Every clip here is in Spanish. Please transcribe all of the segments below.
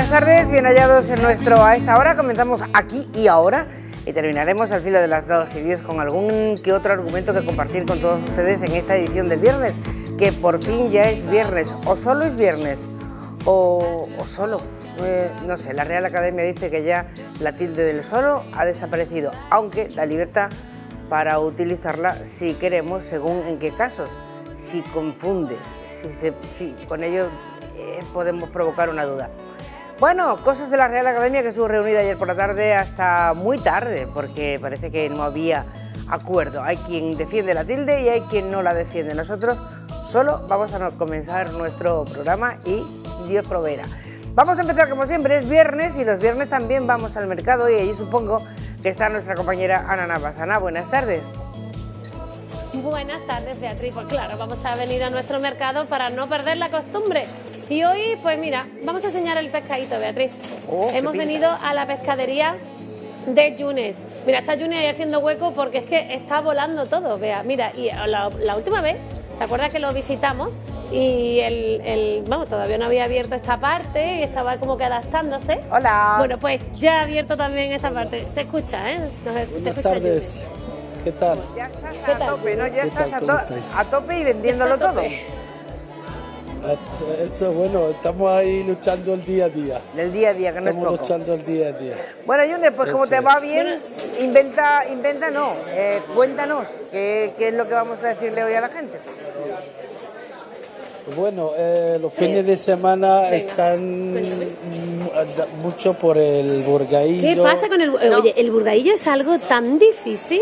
buenas tardes, bien hallados en nuestro A Esta Hora. Comenzamos aquí y ahora y terminaremos al filo de las 2:10 con algún que otro argumento que compartir con todos ustedes en esta edición del viernes, que por fin ya es viernes, o solo es viernes, o solo, no sé, la Real Academia dice que ya la tilde del solo ha desaparecido, aunque da libertad para utilizarla si queremos, según en qué casos, si confunde, si con ello podemos provocar una duda. Bueno, cosas de la Real Academia, que estuvo reunida ayer por la tarde hasta muy tarde, porque parece que no había acuerdo. Hay quien defiende la tilde y hay quien no la defiende. Nosotros solo vamos a comenzar nuestro programa y Dios proveerá. Vamos a empezar como siempre, es viernes y los viernes también vamos al mercado y allí supongo que está nuestra compañera Ana Navas. Ana, buenas tardes. Buenas tardes, Beatriz. Pues claro, vamos a venir a nuestro mercado para no perder la costumbre. Y hoy, pues mira, vamos a enseñar el pescadito, Beatriz. Hemos venido a la pescadería de Yunes. Mira, está Yunes ahí haciendo hueco porque es que está volando todo, vea. Mira, y la última vez, ¿te acuerdas que lo visitamos? Y vamos, todavía no había abierto esta parte y estaba como que adaptándose. Hola. Bueno, pues ya ha abierto también esta parte. Te escucha, ¿eh? Buenas tardes. ¿Qué tal? Ya estás a tope, ¿no? Ya estás a tope y vendiéndolo todo. Eso, bueno, estamos ahí luchando el día a día. Del día a día, que no es poco. Estamos luchando el día a día. Bueno, Yunes, pues como te va bien, cuéntanos, ¿qué es lo que vamos a decirle hoy a la gente? Bueno, los fines de semana están mucho por el burgaillo. ¿Qué pasa con el burgaillo? Oye, el burgaillo es algo tan difícil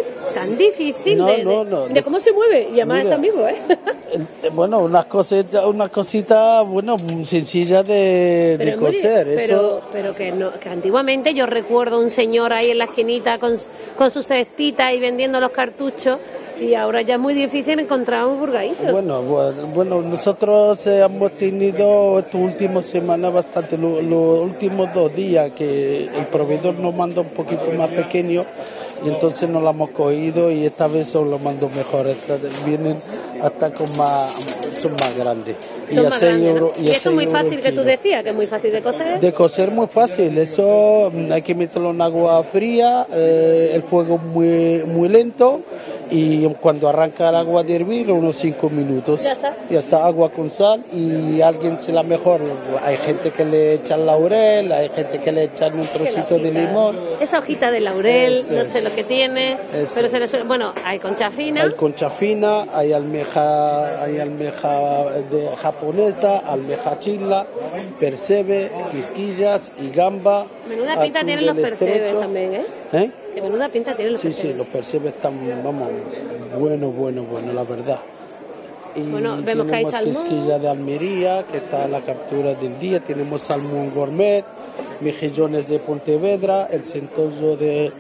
de cómo se mueve, y además está vivo, ¿eh? Bueno, una cosita, bueno, sencilla de coser. Pero que antiguamente yo recuerdo un señor ahí en la esquinita con sus cestitas y vendiendo los cartuchos. Y ahora ya es muy difícil encontrar un burgaillo. Bueno, nosotros hemos tenido esta última semana bastante, los últimos 2 días que el proveedor nos manda un poquito más pequeño y entonces nos lo hemos cogido y esta vez son los mando mejor. Vienen hasta son más grandes. Son más grandes, ¿no? Y eso es muy fácil, que tú decías, que es muy fácil de coser. De coser muy fácil, eso hay que meterlo en agua fría, el fuego muy lento y cuando arranca el agua de hervir unos 5 minutos. Ya está, agua con sal y alguien se la mejor. Hay gente que le echa laurel, hay gente que le echa un trocito de limón. Esa hojita de laurel, no sé lo que tiene, pero se le suele, bueno, hay concha fina. Hay concha fina, hay almeja japonesa, almeja chila, percebe, quisquillas y gamba. Menuda pinta tienen los percebes también, ¿eh? De menuda pinta tienen los percebes. Sí, los percebes están, vamos, bueno, la verdad. Y bueno, vemos que hay salmón. Quisquilla de Almería, que está la captura del día. Tenemos salmón gourmet, mejillones de Pontevedra, el centollo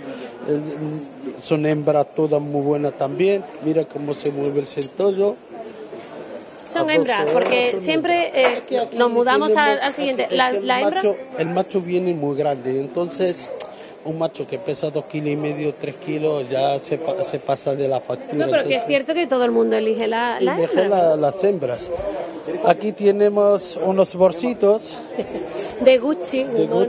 son hembras todas muy buenas también. Mira cómo se mueve el centollo. Son hembras, porque siempre aquí nos mudamos al siguiente. La hembra. El macho viene muy grande, entonces un macho que pesa 2,5 kilos, 3 kilos, ya se pasa de la factura. No, pero que es cierto que todo el mundo elige la hembra. Las hembras. Aquí tenemos unos bolsitos de Gucci.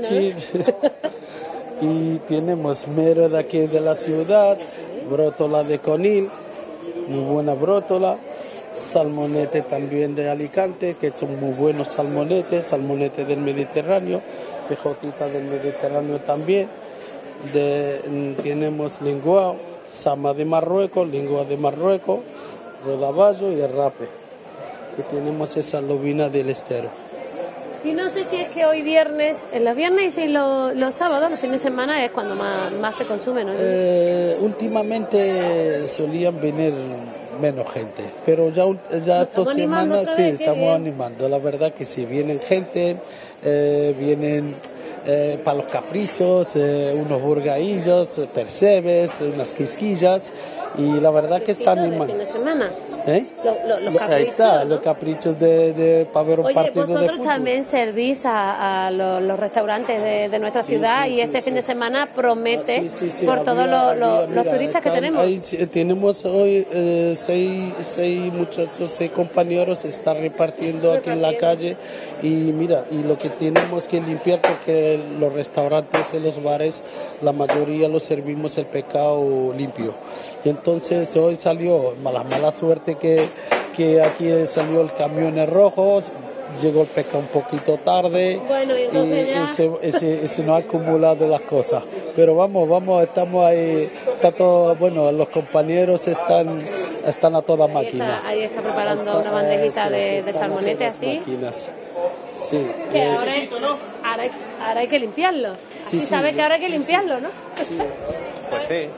Y tenemos mero de aquí de la ciudad, brótola de conil, muy buena brótola. Salmonete también de Alicante, que son muy buenos salmonete del Mediterráneo, pejotita del Mediterráneo también. Tenemos linguao, sama de Marruecos, rodaballo y rape. Y tenemos esa lobina del estero. Y no sé si es que hoy viernes, en los viernes y los sábados, los fines de semana es cuando más se consume, ¿no? Últimamente solían venir menos gente, pero ya esta semana sí estamos animando, la verdad que sí, vienen gente, vienen para los caprichos, unos burgaillos, percebes, unas quisquillas y la verdad que están animando. ¿Fin de semana? Los caprichos, ahí está, ¿no? los caprichos para ver un partido de fútbol. Vosotros también servís a los restaurantes de nuestra ciudad y este fin de semana promete por todos los turistas que tenemos. Tenemos hoy 6 muchachos, 6 compañeros se están repartiendo aquí en la calle y mira, y lo que tenemos que limpiar porque los restaurantes y los bares, la mayoría los servimos el pescado limpio. Y entonces hoy salió la mala suerte que aquí salió el camión en rojo, llegó el pescado un poquito tarde y se nos ha acumulado las cosas. Pero vamos, estamos ahí, está todo, bueno, los compañeros están a toda máquina. Ahí está preparando una bandejita de salmonete así. Sí. Que ahora hay que limpiarlo. Sabe que ahora hay que limpiarlo, ¿no? Sí. Pues sí.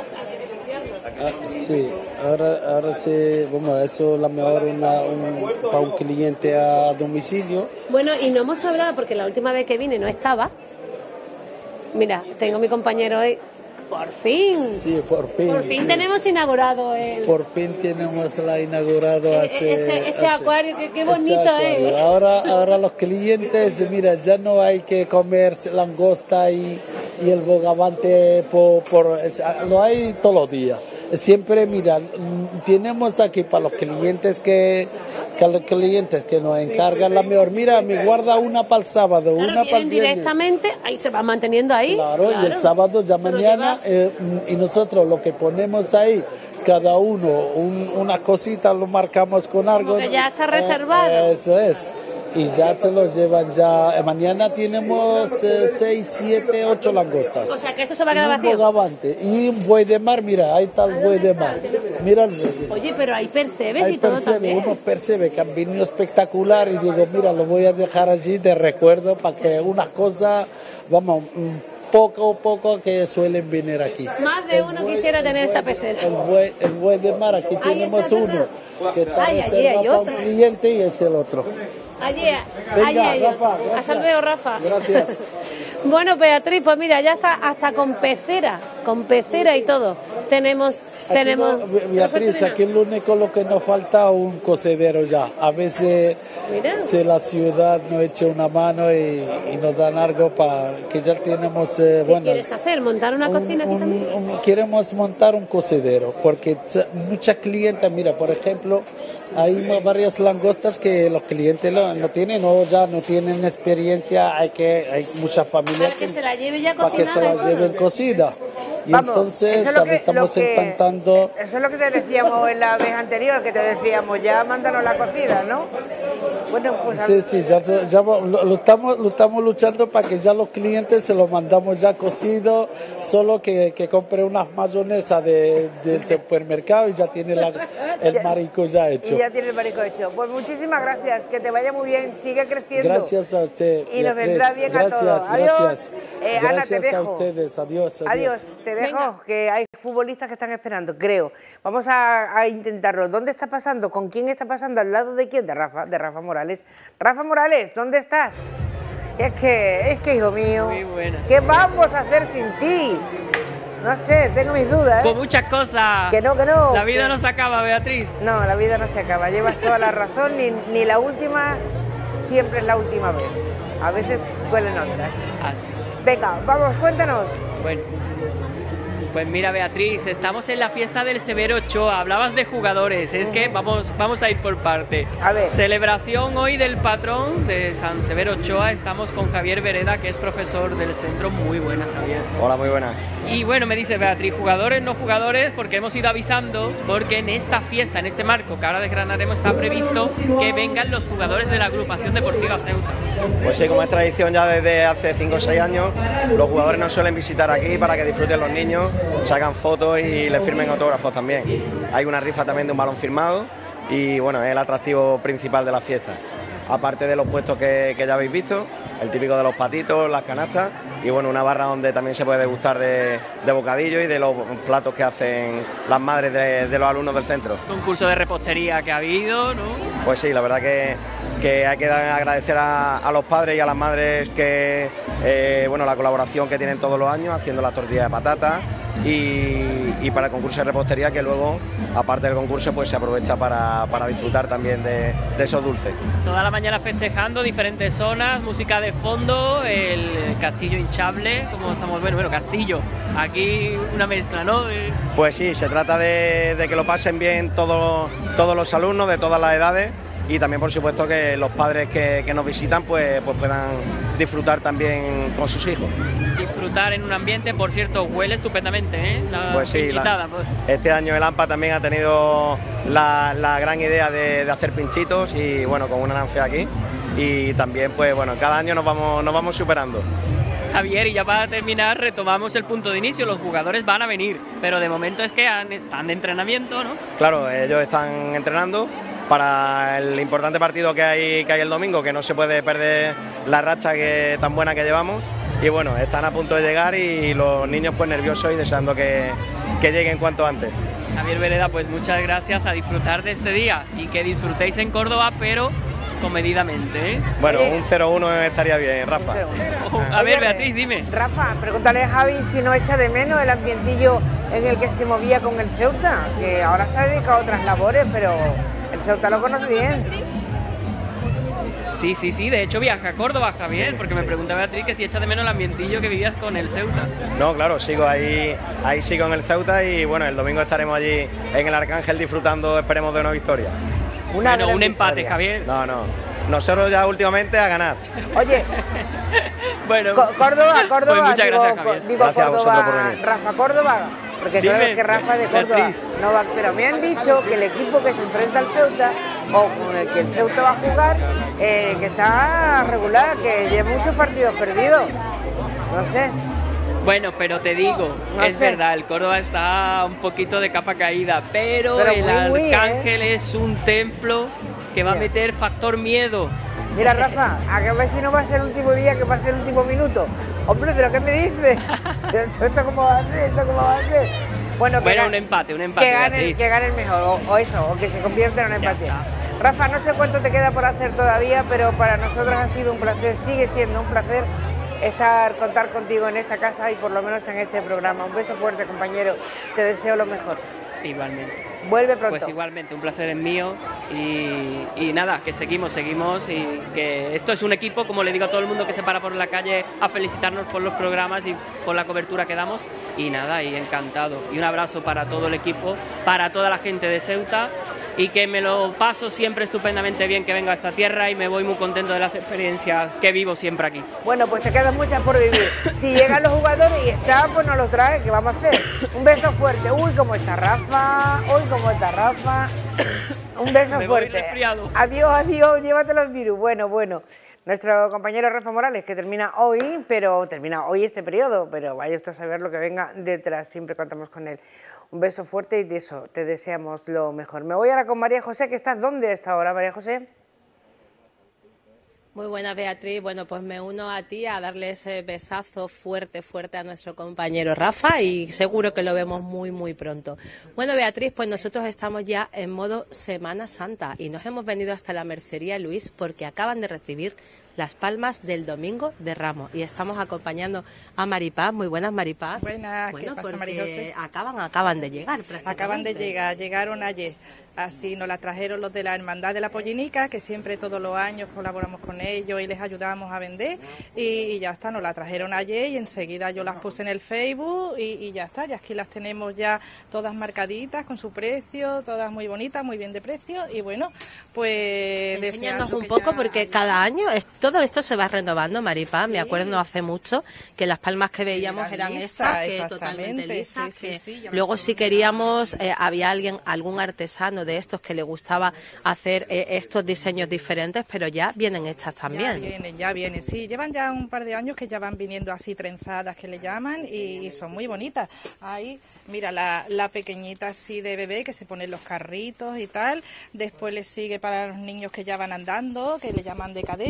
Sí, ahora sí, bueno, eso es la mejor para un cliente a domicilio. Bueno, y no hemos hablado, porque la última vez que vine no estaba. Mira, tengo mi compañero hoy. Por fin. Sí, por fin. Por fin tenemos inaugurado Por fin tenemos inaugurado ese acuario, qué bonito es. Ahora los clientes, mira, ya no hay que comer langosta y el bogavante lo hay todos los días. Siempre, mira, tenemos aquí para los clientes que nos encargan la mejor. Mira, me guarda una para el sábado, una para el viernes. Directamente, ahí se va manteniendo ahí. Claro, y el sábado ya mañana, y nosotros lo que ponemos ahí, cada uno una cosita lo marcamos con algo. Porque ya está reservado. Eso es. Y ya se los llevan ya. Mañana tenemos 6, 7, 8 langostas. O sea que eso se va a quedar vacío. Un bogavante y un buey de mar, mira, ahí está el buey de mar. Mira el buey. Oye, pero hay percebes y todo también. Unos percebes que han venido espectacular y digo, mira, lo voy a dejar allí de recuerdo para que unas cosas, vamos, poco que suelen venir aquí. Más de uno quisiera tener esa pecera. El buey de mar, aquí tenemos uno que está reservado para un cliente y es el otro. Allí Rafa, hasta luego, Rafa. Gracias. Bueno, Beatriz, pues mira, ya está hasta con pecera y todo. Tenemos... Beatriz, aquí el único lo que nos falta un cocedero ya. A veces si la ciudad nos echa una mano y nos dan algo para que ya tenemos... ¿Qué quieres hacer? ¿Montar una cocina aquí también? Queremos montar un cocedero porque muchas clientes, mira, por ejemplo, hay varias langostas que los clientes no tienen o ya no tienen experiencia, hay muchas familias para que se la lleve ya cocinada. Para que se la lleven cocida. Y vamos, entonces estamos intentando... Eso es lo que te decíamos en la vez anterior, que te decíamos, ya mándanos la cocida, ¿no? Bueno, pues... Sí, ya lo estamos luchando para que ya los clientes se los mandamos ya cocido, solo que compre unas mayonesas del supermercado y ya tiene el marico ya hecho. Y ya tiene el marico hecho. Pues muchísimas gracias, que te vaya muy bien, sigue creciendo. Gracias a usted. Y nos vendrá bien a todos. Adiós. Ana, te dejo. Gracias a ustedes, adiós. Adiós, te dejo, que hay futbolistas que están esperando, creo. Vamos a intentarlo. ¿Dónde está pasando? ¿Con quién está pasando? ¿Al lado de quién? De Rafa Morales. Rafa Morales, ¿dónde estás? Es que hijo mío, ¿qué vamos a hacer sin ti? No sé, tengo mis dudas, ¿eh? Con muchas cosas. Que no. La vida no se acaba, Beatriz. No, la vida no se acaba. Llevas toda la razón, ni la última siempre es la última vez. A veces cuelen otras. Así. Venga, vamos, cuéntanos. Bueno, pues mira, Beatriz, estamos en la fiesta del Severo Ochoa. Hablabas de jugadores, es que vamos a ir por parte. A ver. Celebración hoy del patrón de San Severo Ochoa. Estamos con Javier Vereda, que es profesor del centro. Muy buenas, Javier. Hola, muy buenas. Y bueno, me dice Beatriz, jugadores, no jugadores, porque hemos ido avisando, porque en esta fiesta, en este marco que ahora desgranaremos, está previsto que vengan los jugadores de la agrupación deportiva Ceuta. Pues sí, como es tradición ya desde hace 5 o 6 años, los jugadores nos suelen visitar aquí para que disfruten los niños, sacan fotos y les firmen autógrafos también. Hay una rifa también de un balón firmado y bueno, es el atractivo principal de la fiesta. Aparte de los puestos que ya habéis visto, el típico de los patitos, las canastas y bueno, una barra donde también se puede degustar de bocadillo y de los platos que hacen las madres de los alumnos del centro. Concurso de repostería que ha habido, ¿no? Pues sí, la verdad que hay que agradecer a los padres y a las madres que bueno, la colaboración que tienen todos los años haciendo las tortillas de patata, y para el concurso de repostería, que luego, aparte del concurso, pues se aprovecha para disfrutar también de esos dulces. Toda la mañana festejando diferentes zonas, música de fondo, el castillo hinchable, como estamos viendo, bueno, castillo, aquí una mezcla, ¿no? Pues sí, se trata de que lo pasen bien todos los alumnos de todas las edades, y también, por supuesto, que los padres que nos visitan pues puedan disfrutar también con sus hijos. Disfrutar en un ambiente, por cierto, huele estupendamente, ¿eh? Pues sí, este año el AMPA también ha tenido la gran idea de hacer pinchitos, y bueno, con una Nanfe aquí, y también pues bueno, cada año nos vamos superando. Javier, y ya para terminar retomamos el punto de inicio, los jugadores van a venir, pero de momento es que están de entrenamiento, ¿no? Claro, ellos están entrenando para el importante partido que hay el domingo, que no se puede perder la racha tan buena que llevamos, y bueno, están a punto de llegar y los niños pues nerviosos y deseando que lleguen cuanto antes. Javier Vereda, pues muchas gracias, a disfrutar de este día y que disfrutéis en Córdoba, pero comedidamente, ¿eh? Bueno, un 0-1 estaría bien, Rafa. A ver, Beatriz, dime. Rafa, pregúntale a Javi si no echa de menos el ambientillo en el que se movía con el Ceuta, que ahora está dedicado a otras labores, pero el Ceuta lo conoce bien. Sí, de hecho viaja a Córdoba, Javier, porque me pregunta Beatriz que si echa de menos el ambientillo que vivías con el Ceuta. No, claro, sigo ahí sigo en el Ceuta, y bueno, el domingo estaremos allí en el Arcángel disfrutando, esperemos, de una victoria. Un empate, Javier. No, nosotros ya últimamente a ganar. Oye, bueno, Córdoba, pues muchas gracias, Javier. Digo gracias Córdoba, Rafa, Córdoba, porque Dime, claro que Rafa de Córdoba Beatriz. no va, pero me han dicho que el equipo que se enfrenta al Ceuta, o con el que el Ceuta va a jugar, que está regular, que lleva muchos partidos perdidos, no sé. Bueno, pero te digo, es verdad, el Córdoba está un poquito de capa caída, pero el Arcángel es un templo que va a meter factor miedo. Mira, Rafa, a ver si no va a ser el último día, que va a ser el último minuto. Hombre, ¿pero qué me dices? ¿Esto cómo va a ser? Bueno, un empate. Que gane el mejor, o que se convierta en un empate. Rafa, no sé cuánto te queda por hacer todavía, pero para nosotros ha sido un placer, sigue siendo un placer contar contigo en esta casa y por lo menos en este programa. Un beso fuerte, compañero, te deseo lo mejor. Igualmente. Vuelve pronto. Pues igualmente, un placer es mío, y nada, que seguimos, y que esto es un equipo, como le digo a todo el mundo que se para por la calle a felicitarnos por los programas y por la cobertura que damos, y nada, y encantado. Y un abrazo para todo el equipo, para toda la gente de Ceuta, y que me lo paso siempre estupendamente bien que venga a esta tierra, y me voy muy contento de las experiencias que vivo siempre aquí. Bueno, pues te quedan muchas por vivir. Si llegan los jugadores y están, pues nos los trae, ¿qué vamos a hacer? Un beso fuerte. Uy, ¿cómo está Rafa? Un beso me fuerte. Voy resfriado. Adiós, llévate los virus. Bueno. Nuestro compañero Rafa Morales, que termina hoy este periodo, pero vaya usted a saber lo que venga detrás, siempre contamos con él. Un beso fuerte y de eso te deseamos lo mejor. Me voy ahora con María José, que está ¿dónde está ahora, María José? Muy buenas, Beatriz. Bueno, pues me uno a ti a darle ese besazo fuerte a nuestro compañero Rafa, y seguro que lo vemos muy pronto. Bueno, Beatriz, pues nosotros estamos ya en modo Semana Santa y nos hemos venido hasta la Mercería Luis porque acaban de recibir las palmas del Domingo de Ramos y estamos acompañando a Maripaz. Muy buenas, Maripaz. Buenas, ¿qué pasa, María José? Acaban de llegar. Acaban de llegar, llegaron ayer. Así nos la trajeron los de la Hermandad de la Pollinica, que siempre todos los años colaboramos con ellos y les ayudamos a vender. Y ya está, nos la trajeron ayer y enseguida yo las puse en el Facebook y ya está. Ya aquí las tenemos ya todas marcaditas con su precio, todas muy bonitas, muy bien de precio. Y bueno, pues... Enséñanos un poco porque cada año todo esto se va renovando, Maripaz. Sí. Me acuerdo no hace mucho que las palmas que veíamos eran estas, que totalmente lisas. Sí, luego si queríamos, había algún artesano de estos que le gustaba hacer estos diseños diferentes, pero ya vienen hechas también. Ya vienen, sí, llevan ya un par de años que ya van viniendo así trenzadas que le llaman y son muy bonitas. Ahí, mira, la pequeñita así de bebé que se ponen los carritos y tal, después le sigue para los niños que ya van andando, que le llaman de cadete,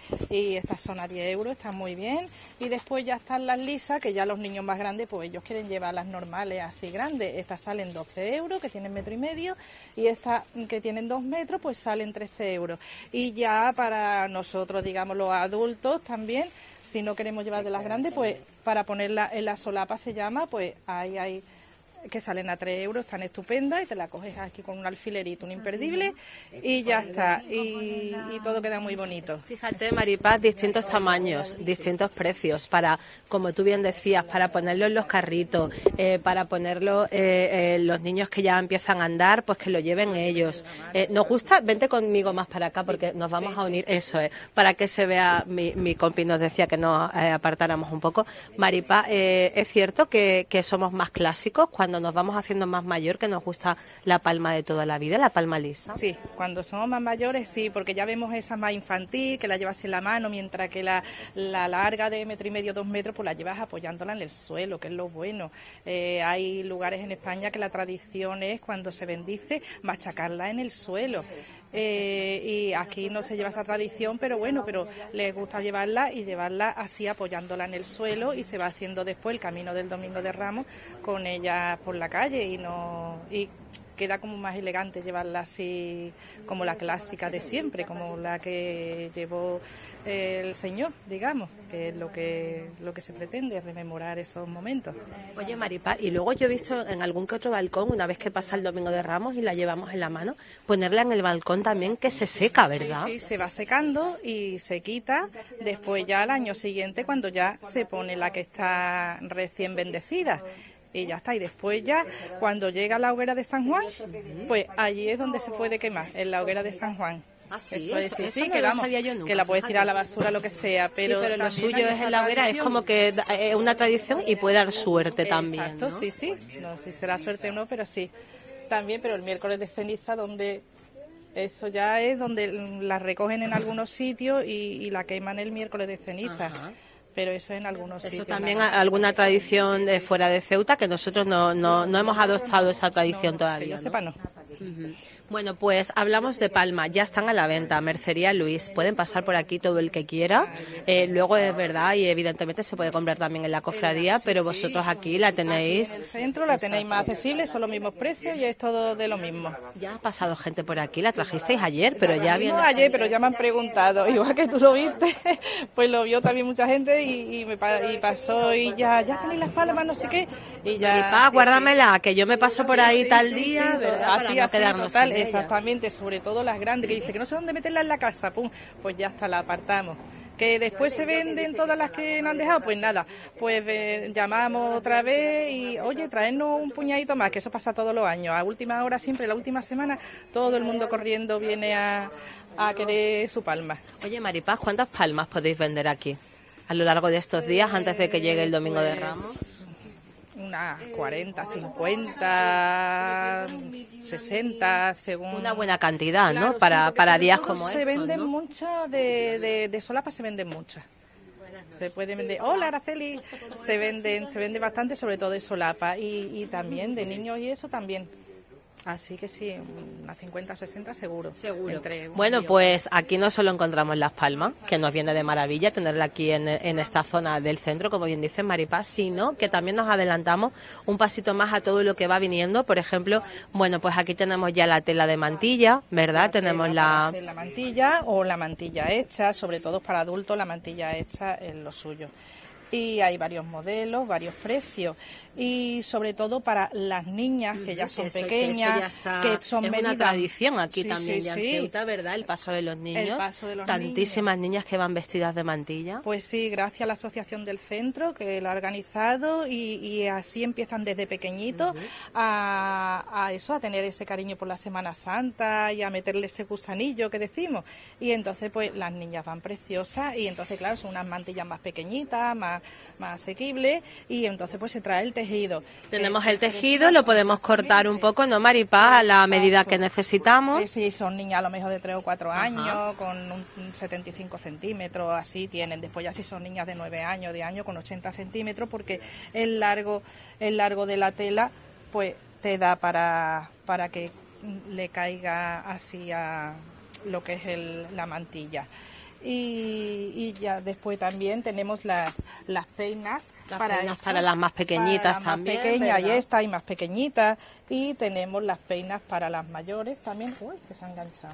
y estas son a 10 euros, están muy bien. Y después ya están las lisas, que ya los niños más grandes, pues ellos quieren llevar las normales así grandes. Estas salen 12 euros, que tienen 1,5 metros, y estas que tienen 2 metros, pues salen 13 euros. Y ya para nosotros, digamos, los adultos también, si no queremos llevar de las grandes, pues para ponerla en la solapa se llama, pues hay que salen a 3 euros, están estupendas y te la coges aquí con un alfilerito, un imperdible y ya está, y todo queda muy bonito. Fíjate, Maripaz, distintos tamaños, distintos precios para, como tú bien decías, para ponerlo en los carritos, para ponerlo los niños que ya empiezan a andar, pues que lo lleven ellos. Nos gusta, vente conmigo más para acá porque nos vamos a unir, eso es, para que se vea, mi compi nos decía que nos apartáramos un poco. Maripaz, ¿es cierto que somos más clásicos cuando nos vamos haciendo más mayor, que nos gusta la palma de toda la vida, la palma lisa? Sí, cuando somos más mayores sí, porque ya vemos esa más infantil, que la llevas en la mano, mientras que la larga de 1,5 metros, 2 metros, pues la llevas apoyándola en el suelo, que es lo bueno. Hay lugares en España que la tradición es, cuando se bendice, machacarla en el suelo. Y aquí no se lleva esa tradición, pero bueno, pero les gusta llevarla y llevarla así apoyándola en el suelo, y se va haciendo después el camino del Domingo de Ramos con ella por la calle y queda como más elegante llevarla así como la clásica de siempre, como la que llevó el Señor, digamos, que es lo que se pretende, rememorar esos momentos. Oye, Maripaz, y luego yo he visto en algún que otro balcón, una vez que pasa el Domingo de Ramos y la llevamos en la mano, ponerla en el balcón también, que se seca, ¿verdad? Sí, se va secando y se quita después ya al año siguiente, cuando ya se pone la que está recién bendecida. Y ya está, y después ya, cuando llega la hoguera de San Juan, pues allí es donde se puede quemar, en la hoguera de San Juan. Ah, sí, eso es, eso sí, no que lo vamos, sabía yo nunca, que la puedes tirar a la fíjate. basura, lo que sea, pero, sí, pero lo suyo hay es esa en la hoguera, es tradición. como que es una tradición y puede dar suerte también, Exacto, ¿no? sí, no sé si será suerte o no, pero sí, también, pero el miércoles de ceniza, donde eso ya es donde la recogen en algunos sitios y la queman el miércoles de ceniza. Ajá. Pero eso en algunos Eso sitios. también alguna tradición de fuera de Ceuta, que nosotros no hemos adoptado esa tradición todavía, Que yo ¿no? sepa, no. Ujú. Bueno, pues hablamos de Palma, ya están a la venta, Mercería Luis, pueden pasar por aquí todo el que quiera, luego es verdad y evidentemente se puede comprar también en la cofradía, pero vosotros aquí la tenéis. En el centro la tenéis más accesible, son los mismos precios y es todo de lo mismo. Ya ha pasado gente por aquí, la trajisteis ayer, pero ya viene. No ayer, pero ya me han preguntado, igual que tú lo viste, pues lo vio también mucha gente y pasó y ya tenéis las palmas, no sé qué, y ya. Maripaz, guárdamela, que yo me paso por ahí Sí, tal sí, día, sí, ¿verdad? así, Para no así, quedarnos total, sin ella. exactamente, sobre todo las grandes, que dice que no sé dónde meterla en la casa, pum, pues ya está, la apartamos. Que después se venden todas las que nos han dejado, pues nada, pues llamamos otra vez y, oye, traernos un puñadito más, que eso pasa todos los años. A última hora, siempre, la última semana, todo el mundo corriendo viene a querer su palma. Oye, Maripaz, ¿cuántas palmas podéis vender aquí a lo largo de estos días antes de que llegue el Domingo de Ramos? Unas 40, 50, 60, según... Una buena cantidad, Claro, ¿no? sí, Para porque días sobre todo como se estos, venden ¿no? muchas, de solapa se venden muchas. Se puede vender, hola Araceli, se vende bastante, sobre todo de solapa y también de niños y eso también. Así que sí, unas 50 o 60 seguro. Bueno, pues aquí no solo encontramos Las Palmas, que nos viene de maravilla tenerla aquí en esta zona del centro, como bien dice Maripaz, sino que también nos adelantamos un pasito más a todo lo que va viniendo. Por ejemplo, bueno, pues aquí tenemos ya la tela de mantilla, ¿verdad? Tenemos la mantilla o la mantilla hecha, sobre todo para adultos la mantilla hecha es lo suyo. Y hay varios modelos, varios precios y sobre todo para las niñas que ya son pequeñas, que son es medidas. una tradición aquí Sí, también sí, ya en sí. Ceuta, ¿verdad? El paso de los niños. El paso de los Tantísimas niñas que van vestidas de mantilla. Pues sí, gracias a la asociación del centro que lo ha organizado y así empiezan desde pequeñitos a eso, a tener ese cariño por la Semana Santa y a meterle ese gusanillo que decimos. Y entonces pues las niñas van preciosas y entonces claro, son unas mantillas más pequeñitas, más asequibles y entonces pues se trae el tejido. Tenemos el tejido, lo podemos cortar un poco, ¿no, Maripaz? A la medida que necesitamos. Sí, son niñas a lo mejor de 3 o 4 años, con un 75 centímetros, así tienen. Después ya si son niñas de 9 años, de año, con 80 centímetros, porque el largo de la tela, pues te da para que le caiga así a lo que es la mantilla. y ya después también tenemos las peinas. Para las más pequeñitas también. Más pequeñas, y esta y más pequeñitas. Y tenemos las peinas para las mayores también. Uy, que se ha enganchado.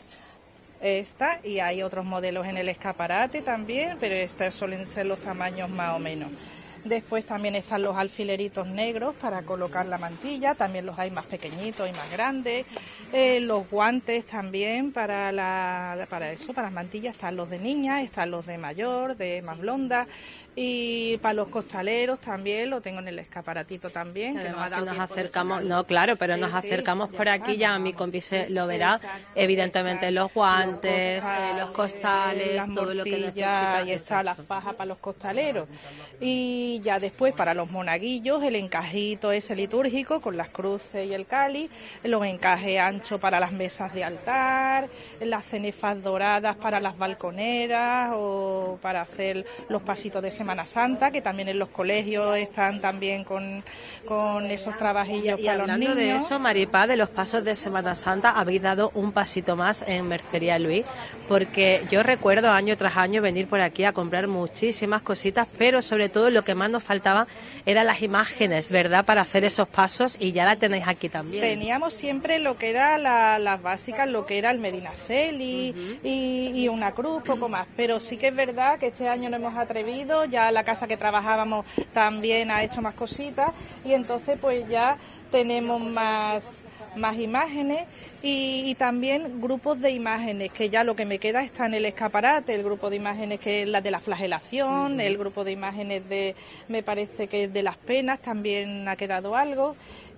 Esta, y hay otros modelos en el escaparate también, pero estos suelen ser los tamaños más o menos. Después también están los alfileritos negros para colocar la mantilla, también los hay más pequeñitos y más grandes. Los guantes también para eso, para las mantillas, están los de niña, están los de mayor, de más blonda. Y para los costaleros también, lo tengo en el escaparatito también. Que nos acercamos, no, claro, pero nos acercamos por aquí, ya mi compi lo verá, evidentemente los guantes, los costales, las todo lo que necesita. Y está la faja para los costaleros. Y ya después para los monaguillos, el encajito ese litúrgico con las cruces y el cáliz, los encajes anchos para las mesas de altar, las cenefas doradas para las balconeras o para hacer los pasitos de Semana Santa, que también en los colegios están también con esos trabajillos para los niños. Hablando de eso, Maripá, de los pasos de Semana Santa, habéis dado un pasito más en Mercería Luis, porque yo recuerdo año tras año venir por aquí a comprar muchísimas cositas, pero sobre todo lo que más nos faltaba eran las imágenes, ¿verdad?, para hacer esos pasos, y ya la tenéis aquí también. Teníamos siempre lo que era las básicas, lo que era el Medinaceli y una cruz, poco más, pero sí que es verdad que este año no hemos atrevido. Ya la casa que trabajábamos también ha hecho más cositas y entonces pues ya tenemos más imágenes y también grupos de imágenes, que ya lo que me queda está en el escaparate, el grupo de imágenes que es la de la flagelación, el grupo de imágenes me parece que de las penas también ha quedado algo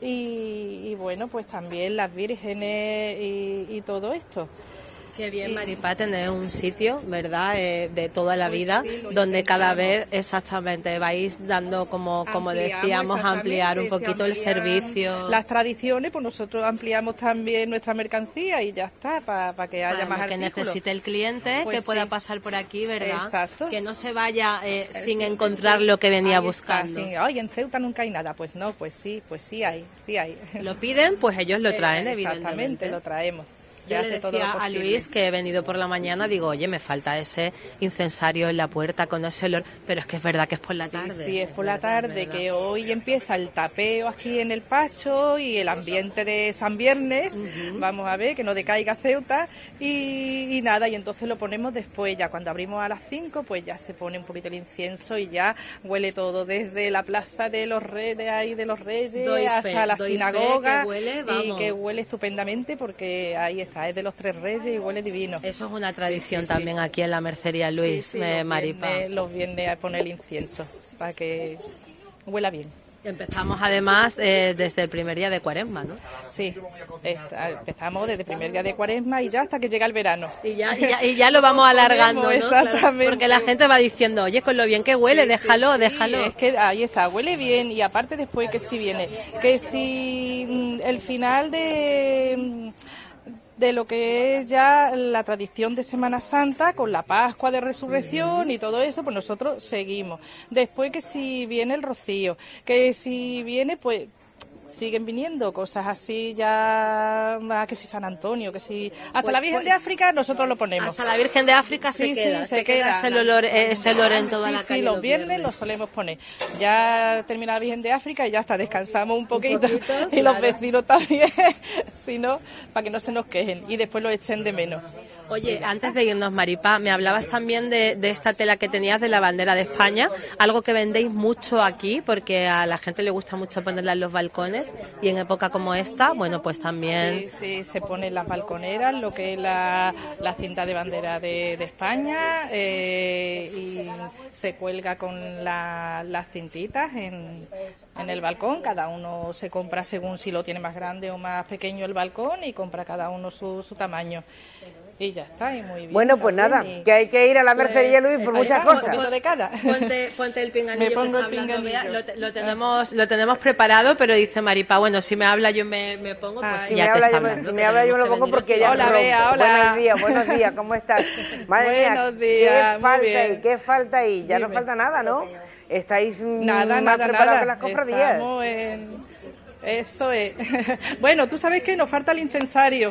y bueno, pues también las vírgenes y todo esto. Qué bien, Maripá, tener un sitio, ¿verdad?, de toda la vida, donde cada vez exactamente vais dando, como decíamos, ampliar un poquito el servicio. Las tradiciones, pues nosotros ampliamos también nuestra mercancía y ya está, para que haya más artículos. Que necesite el cliente, pues que pueda pasar por aquí, ¿verdad? Exacto. Que no se vaya sin encontrar lo que venía buscando. Sí. Ay, en Ceuta nunca hay nada. Pues no, pues sí hay. Lo piden, pues ellos lo traen, evidentemente. Exactamente, lo traemos. Yo le decía a Luis, que he venido por la mañana, digo, oye, me falta ese incensario en la puerta con ese olor, pero es que es verdad que es por la tarde. Sí, es por la tarde, que hoy empieza el tapeo aquí en el Pacho y el ambiente de San Viernes, vamos a ver, que no decaiga Ceuta y nada, y entonces lo ponemos después, ya cuando abrimos a las 5, pues ya se pone un poquito el incienso y ya huele todo, desde la plaza de los Reyes, hasta la sinagoga, que huele estupendamente porque ahí está. Es de los Tres Reyes y huele divino. Eso es una tradición también aquí en la Mercería Luis, Maripá. Los viernes a poner el incienso para que huela bien. Empezamos además desde el primer día de Cuaresma, ¿no? Sí, empezamos desde el primer día de Cuaresma y ya hasta que llega el verano. Y ya lo vamos alargando, ¿no? Exactamente. Porque la gente va diciendo, oye, con lo bien que huele, déjalo. Es que ahí está, huele bien y aparte después que si viene, que si el final de lo que es ya la tradición de Semana Santa, con la Pascua de Resurrección y todo eso, pues nosotros seguimos. Después que si viene el Rocío, que si viene, pues siguen viniendo cosas así ya, que si San Antonio, que si hasta la Virgen de África nosotros lo ponemos. Hasta la Virgen de África se queda ese olor en toda la calle. Sí, los viernes lo solemos poner. Ya termina la Virgen de África y ya está, descansamos un poquito y claro. Los vecinos también, si no, para que no se nos quejen y después lo echen de menos. Oye, antes de irnos, Maripá, me hablabas también de esta tela que tenías de la bandera de España, algo que vendéis mucho aquí, porque a la gente le gusta mucho ponerla en los balcones, y en época como esta, bueno, pues también... Sí, se pone en las balconeras, lo que es la cinta de bandera de España, y se cuelga con las cintitas en el balcón, cada uno se compra según si lo tiene más grande o más pequeño el balcón, y compra cada uno su tamaño. Y ya está, y muy bien. Bueno, pues nada, que hay que ir a la Mercería Luis por muchas cosas. Ponte el pinganillo. Me pongo el pinganillo. Lo tenemos preparado, pero dice Maripá, bueno, si me habla yo me pongo, pues si ya te está hablando. Si me habla yo me lo pongo porque ya hola, Bea, hola. Buenos días, ¿cómo estás? Madre mía, ¿qué falta ahí? Ya no falta nada, ¿no? Estáis más preparados que las cofradías. Estamos eso es. Bueno, tú sabes que nos falta el incensario.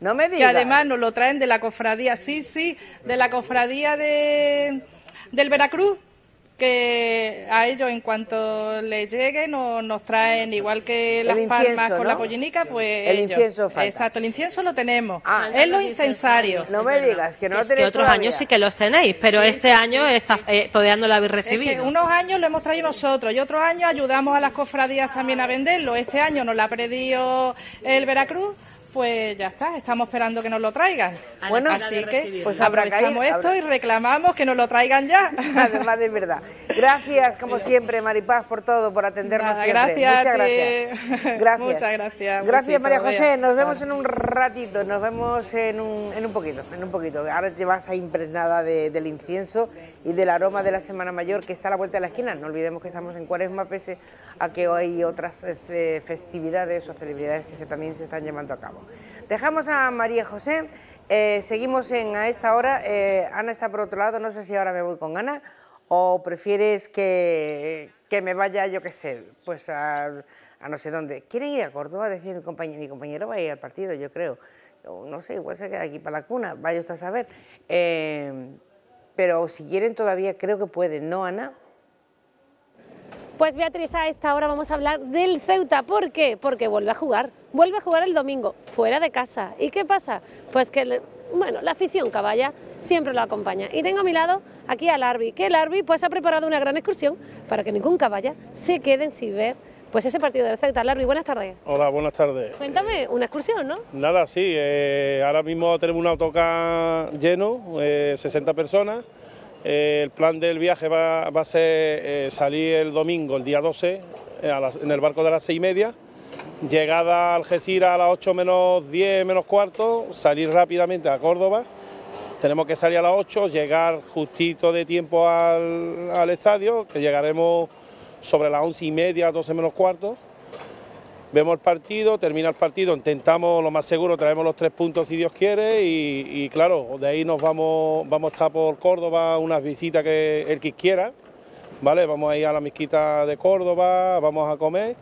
No me digas. Que además nos lo traen de la cofradía, sí, de la cofradía del Veracruz, que a ellos en cuanto les llegue nos traen, igual que Las Palmas con la pollinica, pues el incienso falta. Exacto, el incienso lo tenemos, es los incensarios. No me digas, que no lo tenéis. Que otros años sí que los tenéis, pero este año todavía no lo habéis recibido. Es que unos años lo hemos traído nosotros y otros años ayudamos a las cofradías también a venderlo. Este año nos lo ha pedido el Veracruz. Pues ya está, estamos esperando que nos lo traigan. Bueno, así que pues aprovechamos esto y reclamamos que nos lo traigan ya. Además, de verdad. Gracias, como siempre, Maripaz, por todo, por atendernos siempre. Gracias. Muchas gracias. Gracias. Muchas gracias. Gracias, María José. Nos vemos en un ratito, nos vemos en un poquito. Ahora te vas a impregnada del incienso y del aroma de la Semana Mayor que está a la vuelta de la esquina. No olvidemos que estamos en Cuaresma, pese a que hay otras festividades o celebridades que también se están llevando a cabo. Dejamos a María José, seguimos a esta hora. Ana está por otro lado, no sé si ahora me voy con Ana o prefieres que me vaya, yo qué sé, pues a no sé dónde. ¿Quiere ir a Córdoba? Decir mi compañero va a ir al partido, yo creo. No sé, igual se queda aquí para la cuna, vaya usted a saber. Pero si quieren todavía creo que pueden, ¿no, Ana? Pues Beatriz, a esta hora vamos a hablar del Ceuta. ¿Por qué? Porque vuelve a jugar el domingo, fuera de casa. ¿Y qué pasa? Pues que, bueno, la afición caballa siempre lo acompaña. Y tengo a mi lado aquí al Arbi, que el Arbi pues ha preparado una gran excursión para que ningún caballa se quede sin ver pues ese partido del Ceuta. Arbi, buenas tardes. Hola, buenas tardes. Cuéntame, una excursión, ¿no? Nada, sí, ahora mismo tenemos un autocar lleno, 60 personas. El plan del viaje va a ser salir el domingo, el día 12, en el barco de las 6:30, llegada a Algeciras a las 8 menos 10, menos cuarto, salir rápidamente a Córdoba, tenemos que salir a las 8, llegar justito de tiempo al estadio, que llegaremos sobre las 11:30, 12 menos cuarto. Vemos el partido, termina el partido, intentamos lo más seguro, traemos los 3 puntos si Dios quiere y claro, de ahí nos vamos a estar por Córdoba, unas visitas que el que quiera, ¿vale? Vamos a ir a la mezquita de Córdoba, vamos a comer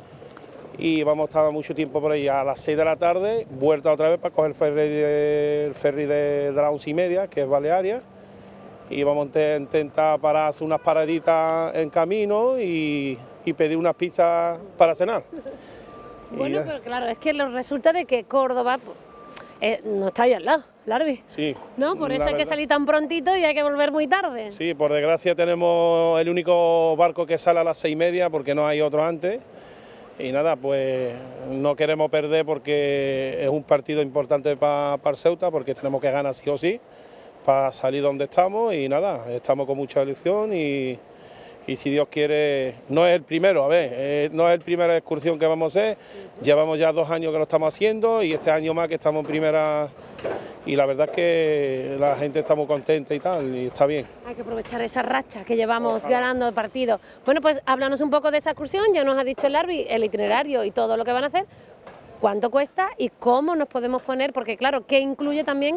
y vamos a estar mucho tiempo por ahí. A las 6 de la tarde, vuelta otra vez para coger el ferry de las 11:30, que es Balearia, y vamos a intentar hacer unas paraditas en camino y pedir unas pizzas para cenar. Bueno, pero claro, es que resulta de que Córdoba no está ahí al lado, Larvi. Sí. ¿No? Por eso hay que salir tan prontito y hay que volver muy tarde. Sí, por desgracia tenemos el único barco que sale a las 6:30 porque no hay otro antes. Y nada, pues no queremos perder porque es un partido importante para el Ceuta, porque tenemos que ganar sí o sí para salir donde estamos y nada, estamos con mucha ilusión y si Dios quiere, no es el primero, no es la primera excursión que vamos a hacer, llevamos ya 2 años que lo estamos haciendo y este año más que estamos en primera y la verdad es que la gente está muy contenta y tal, y está bien. Hay que aprovechar esa racha que llevamos ganando el partido. Bueno, pues háblanos un poco de esa excursión, ya nos ha dicho el Arbi, el itinerario y todo lo que van a hacer. ¿Cuánto cuesta y cómo nos podemos poner? Porque claro, ¿qué incluye también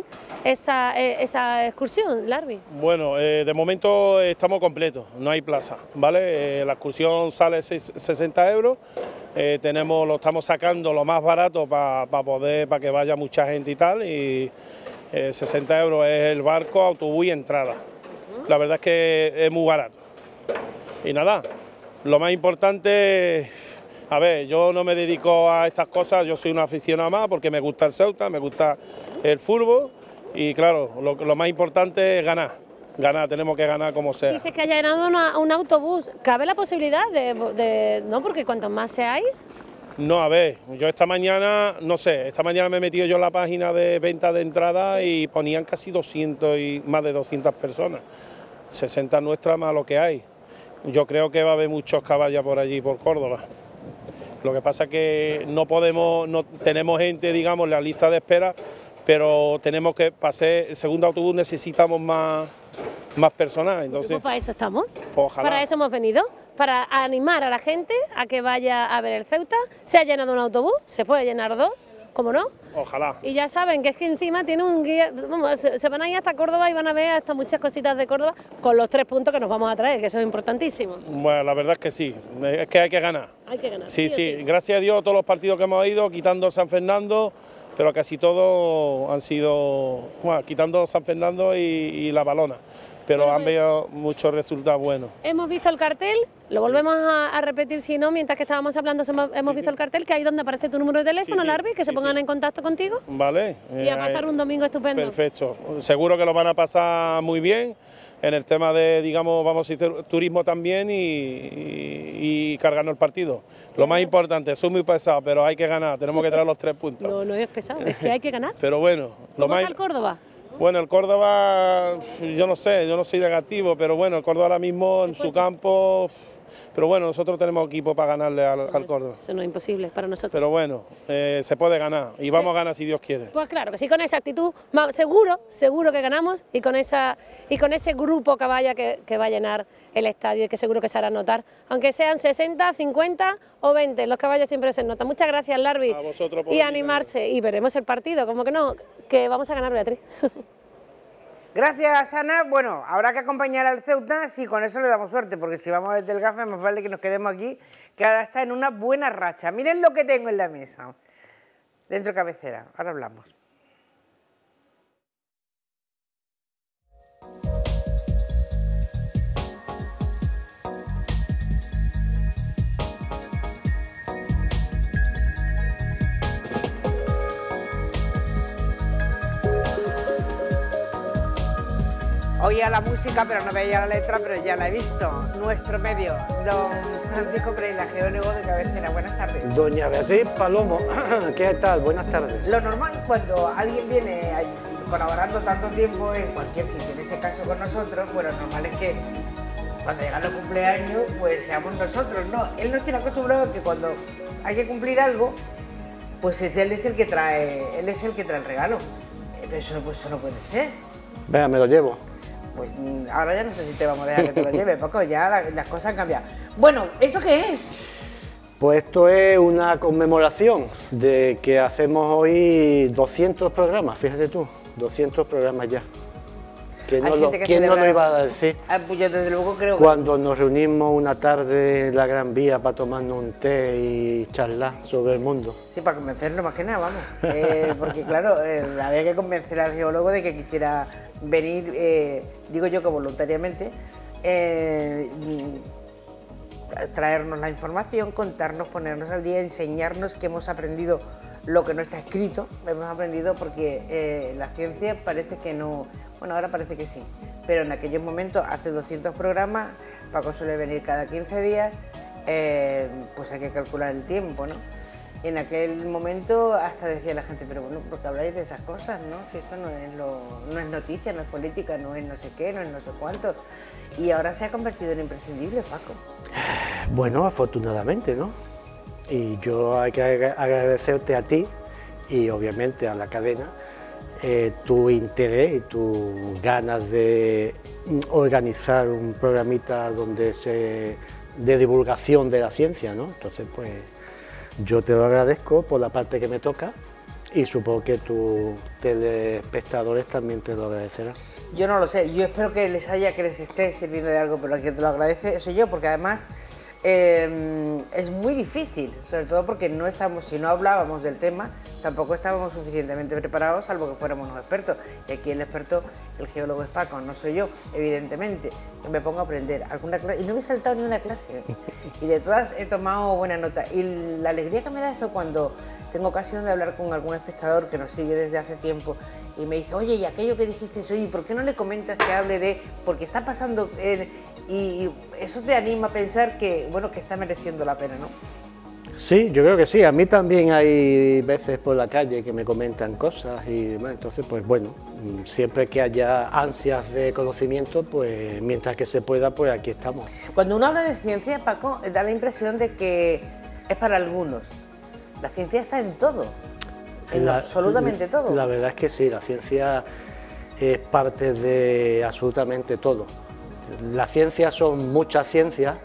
esa excursión, Larvi? Bueno, de momento estamos completos, no hay plaza, ¿vale? La excursión sale 60 euros, lo estamos sacando lo más barato para que vaya mucha gente y tal, y 60 euros es el barco, autobús y entrada. La verdad es que es muy barato. Y nada, lo más importante... A ver, yo no me dedico a estas cosas, yo soy un aficionado más porque me gusta el Ceuta, me gusta el fútbol y claro, lo más importante es ganar, tenemos que ganar como sea. Dices que haya llenado un autobús, ¿cabe la posibilidad no? Porque cuantos más seáis... No, a ver, yo esta mañana me he metido yo en la página de venta de entrada y ponían casi 200 y más de 200 personas, 60 nuestras más lo que hay. Yo creo que va a haber muchos caballos por allí, por Córdoba. Lo que pasa es que no tenemos gente, digamos, en la lista de espera, pero tenemos que pasar el segundo autobús, necesitamos más personal. Entonces, pues para eso estamos, pues ojalá. Para eso hemos venido, para animar a la gente a que vaya a ver el Ceuta. Se ha llenado un autobús, se puede llenar 2, ¿cómo no? Ojalá. Y ya saben que es que encima tiene un guía, se van a ir hasta Córdoba y van a ver hasta muchas cositas de Córdoba con los 3 puntos que nos vamos a traer, que eso es importantísimo. Bueno, la verdad es que sí, es que hay que ganar. Hay que ganar. Sí, gracias a Dios todos los partidos que hemos ido, quitando San Fernando, pero casi todos han sido, bueno, quitando San Fernando y La Valona, pero han venido muchos resultados buenos. Hemos visto el cartel, lo volvemos a repetir si no, mientras que estábamos hablando hemos visto el cartel, que ahí donde aparece tu número de teléfono, Larbi, que se pongan en contacto contigo. Vale. Y a pasar un domingo estupendo. Perfecto, seguro que lo van a pasar muy bien. En el tema de, digamos, vamos a ir turismo también y cargarnos el partido. Lo más importante, soy muy pesado, pero hay que ganar, tenemos que traer los 3 puntos. No, no es pesado, es que hay que ganar. Pero bueno, ¿Cómo está el Córdoba? Bueno, el Córdoba, yo no sé, yo no soy negativo, pero bueno, el Córdoba ahora mismo en su campo, pero bueno, nosotros tenemos equipo para ganarle al Córdoba. Eso no es imposible para nosotros. Pero bueno, se puede ganar y vamos a ganar si Dios quiere. Pues claro, que sí, con esa actitud, seguro que ganamos y con ese grupo que va a llenar el estadio y que seguro que se hará notar, aunque sean 60, 50 o 20, los que vayan siempre se nota. Muchas gracias, Larbi, a vosotros por y animarse, y veremos el partido, como que no, que vamos a ganar, Beatriz. Gracias, Ana. Bueno, habrá que acompañar al Ceuta si con eso le damos suerte, porque si vamos desde el GAFE más vale que nos quedemos aquí, que ahora está en una buena racha. Miren lo que tengo en la mesa, dentro de cabecera, ahora hablamos. Oía la música, pero no veía la letra, pero ya la he visto. Nuestro medio, don Francisco Preila, geólogo de cabecera. Buenas tardes. Doña Beatriz Palomo, ¿qué tal? Buenas tardes. Lo normal cuando alguien viene colaborando tanto tiempo en cualquier sitio, en este caso con nosotros, pues lo normal es que cuando llegan los cumpleaños, pues seamos nosotros, ¿no? Él nos tiene acostumbrado a que cuando hay que cumplir algo, pues él es el que trae el regalo. Pero eso no puede ser. Venga, me lo llevo. Pues ahora ya no sé si te vamos a dejar que te lo lleve, Paco, ya las cosas han cambiado. Bueno, ¿esto qué es? Pues esto es una conmemoración de que hacemos hoy 200 programas, fíjate tú, 200 programas ya. ¿Quién no lo iba a decir? Pues yo desde luego creo Cuando nos reunimos una tarde en la Gran Vía para tomarnos un té y charlar sobre el mundo. Sí, para convencerlo más que nada, vamos. Porque claro, había que convencer al geólogo de que quisiera venir, digo yo que voluntariamente, traernos la información, contarnos, ponernos al día, enseñarnos que hemos aprendido lo que no está escrito, hemos aprendido porque la ciencia parece que no, bueno, ahora parece que sí, pero en aquellos momentos, hace 200 programas, Paco suele venir cada 15 días, pues hay que calcular el tiempo, ¿no? Y en aquel momento hasta decía la gente, pero bueno, ¿por qué habláis de esas cosas, no? Si esto no es noticia, no es política, no es no sé qué, no es no sé cuánto. Y ahora se ha convertido en imprescindible, Paco. Bueno, afortunadamente, ¿no? Y yo hay que agradecerte a ti y obviamente a la cadena tu interés y tus ganas de organizar un programita de divulgación de la ciencia, ¿no? Entonces, pues yo te lo agradezco por la parte que me toca y supongo que tus telespectadores también te lo agradecerán. Yo no lo sé, yo espero que les esté sirviendo de algo, pero el que te lo agradece soy yo, porque además es muy difícil, sobre todo porque si no hablábamos del tema, tampoco estábamos suficientemente preparados, salvo que fuéramos unos expertos. Y aquí el experto, el geólogo es Paco, no soy yo, evidentemente. Yo me pongo a aprender alguna clase, y no me he saltado ni una clase, y de todas he tomado buena nota. Y la alegría que me da esto cuando tengo ocasión de hablar con algún espectador que nos sigue desde hace tiempo, y me dice, oye, y aquello que dijiste, oye, ¿por qué no le comentas que hable de...? Porque está pasando... y eso te anima a pensar que, bueno, que está mereciendo la pena, ¿no? Sí, yo creo que sí. A mí también hay veces por la calle que me comentan cosas y demás. Entonces, pues bueno, siempre que haya ansias de conocimiento, pues mientras que se pueda, pues aquí estamos. Cuando uno habla de ciencia, Paco, da la impresión de que es para algunos. La ciencia está en todo, en absolutamente todo. La verdad es que sí, la ciencia es parte de absolutamente todo. La ciencia son muchas ciencias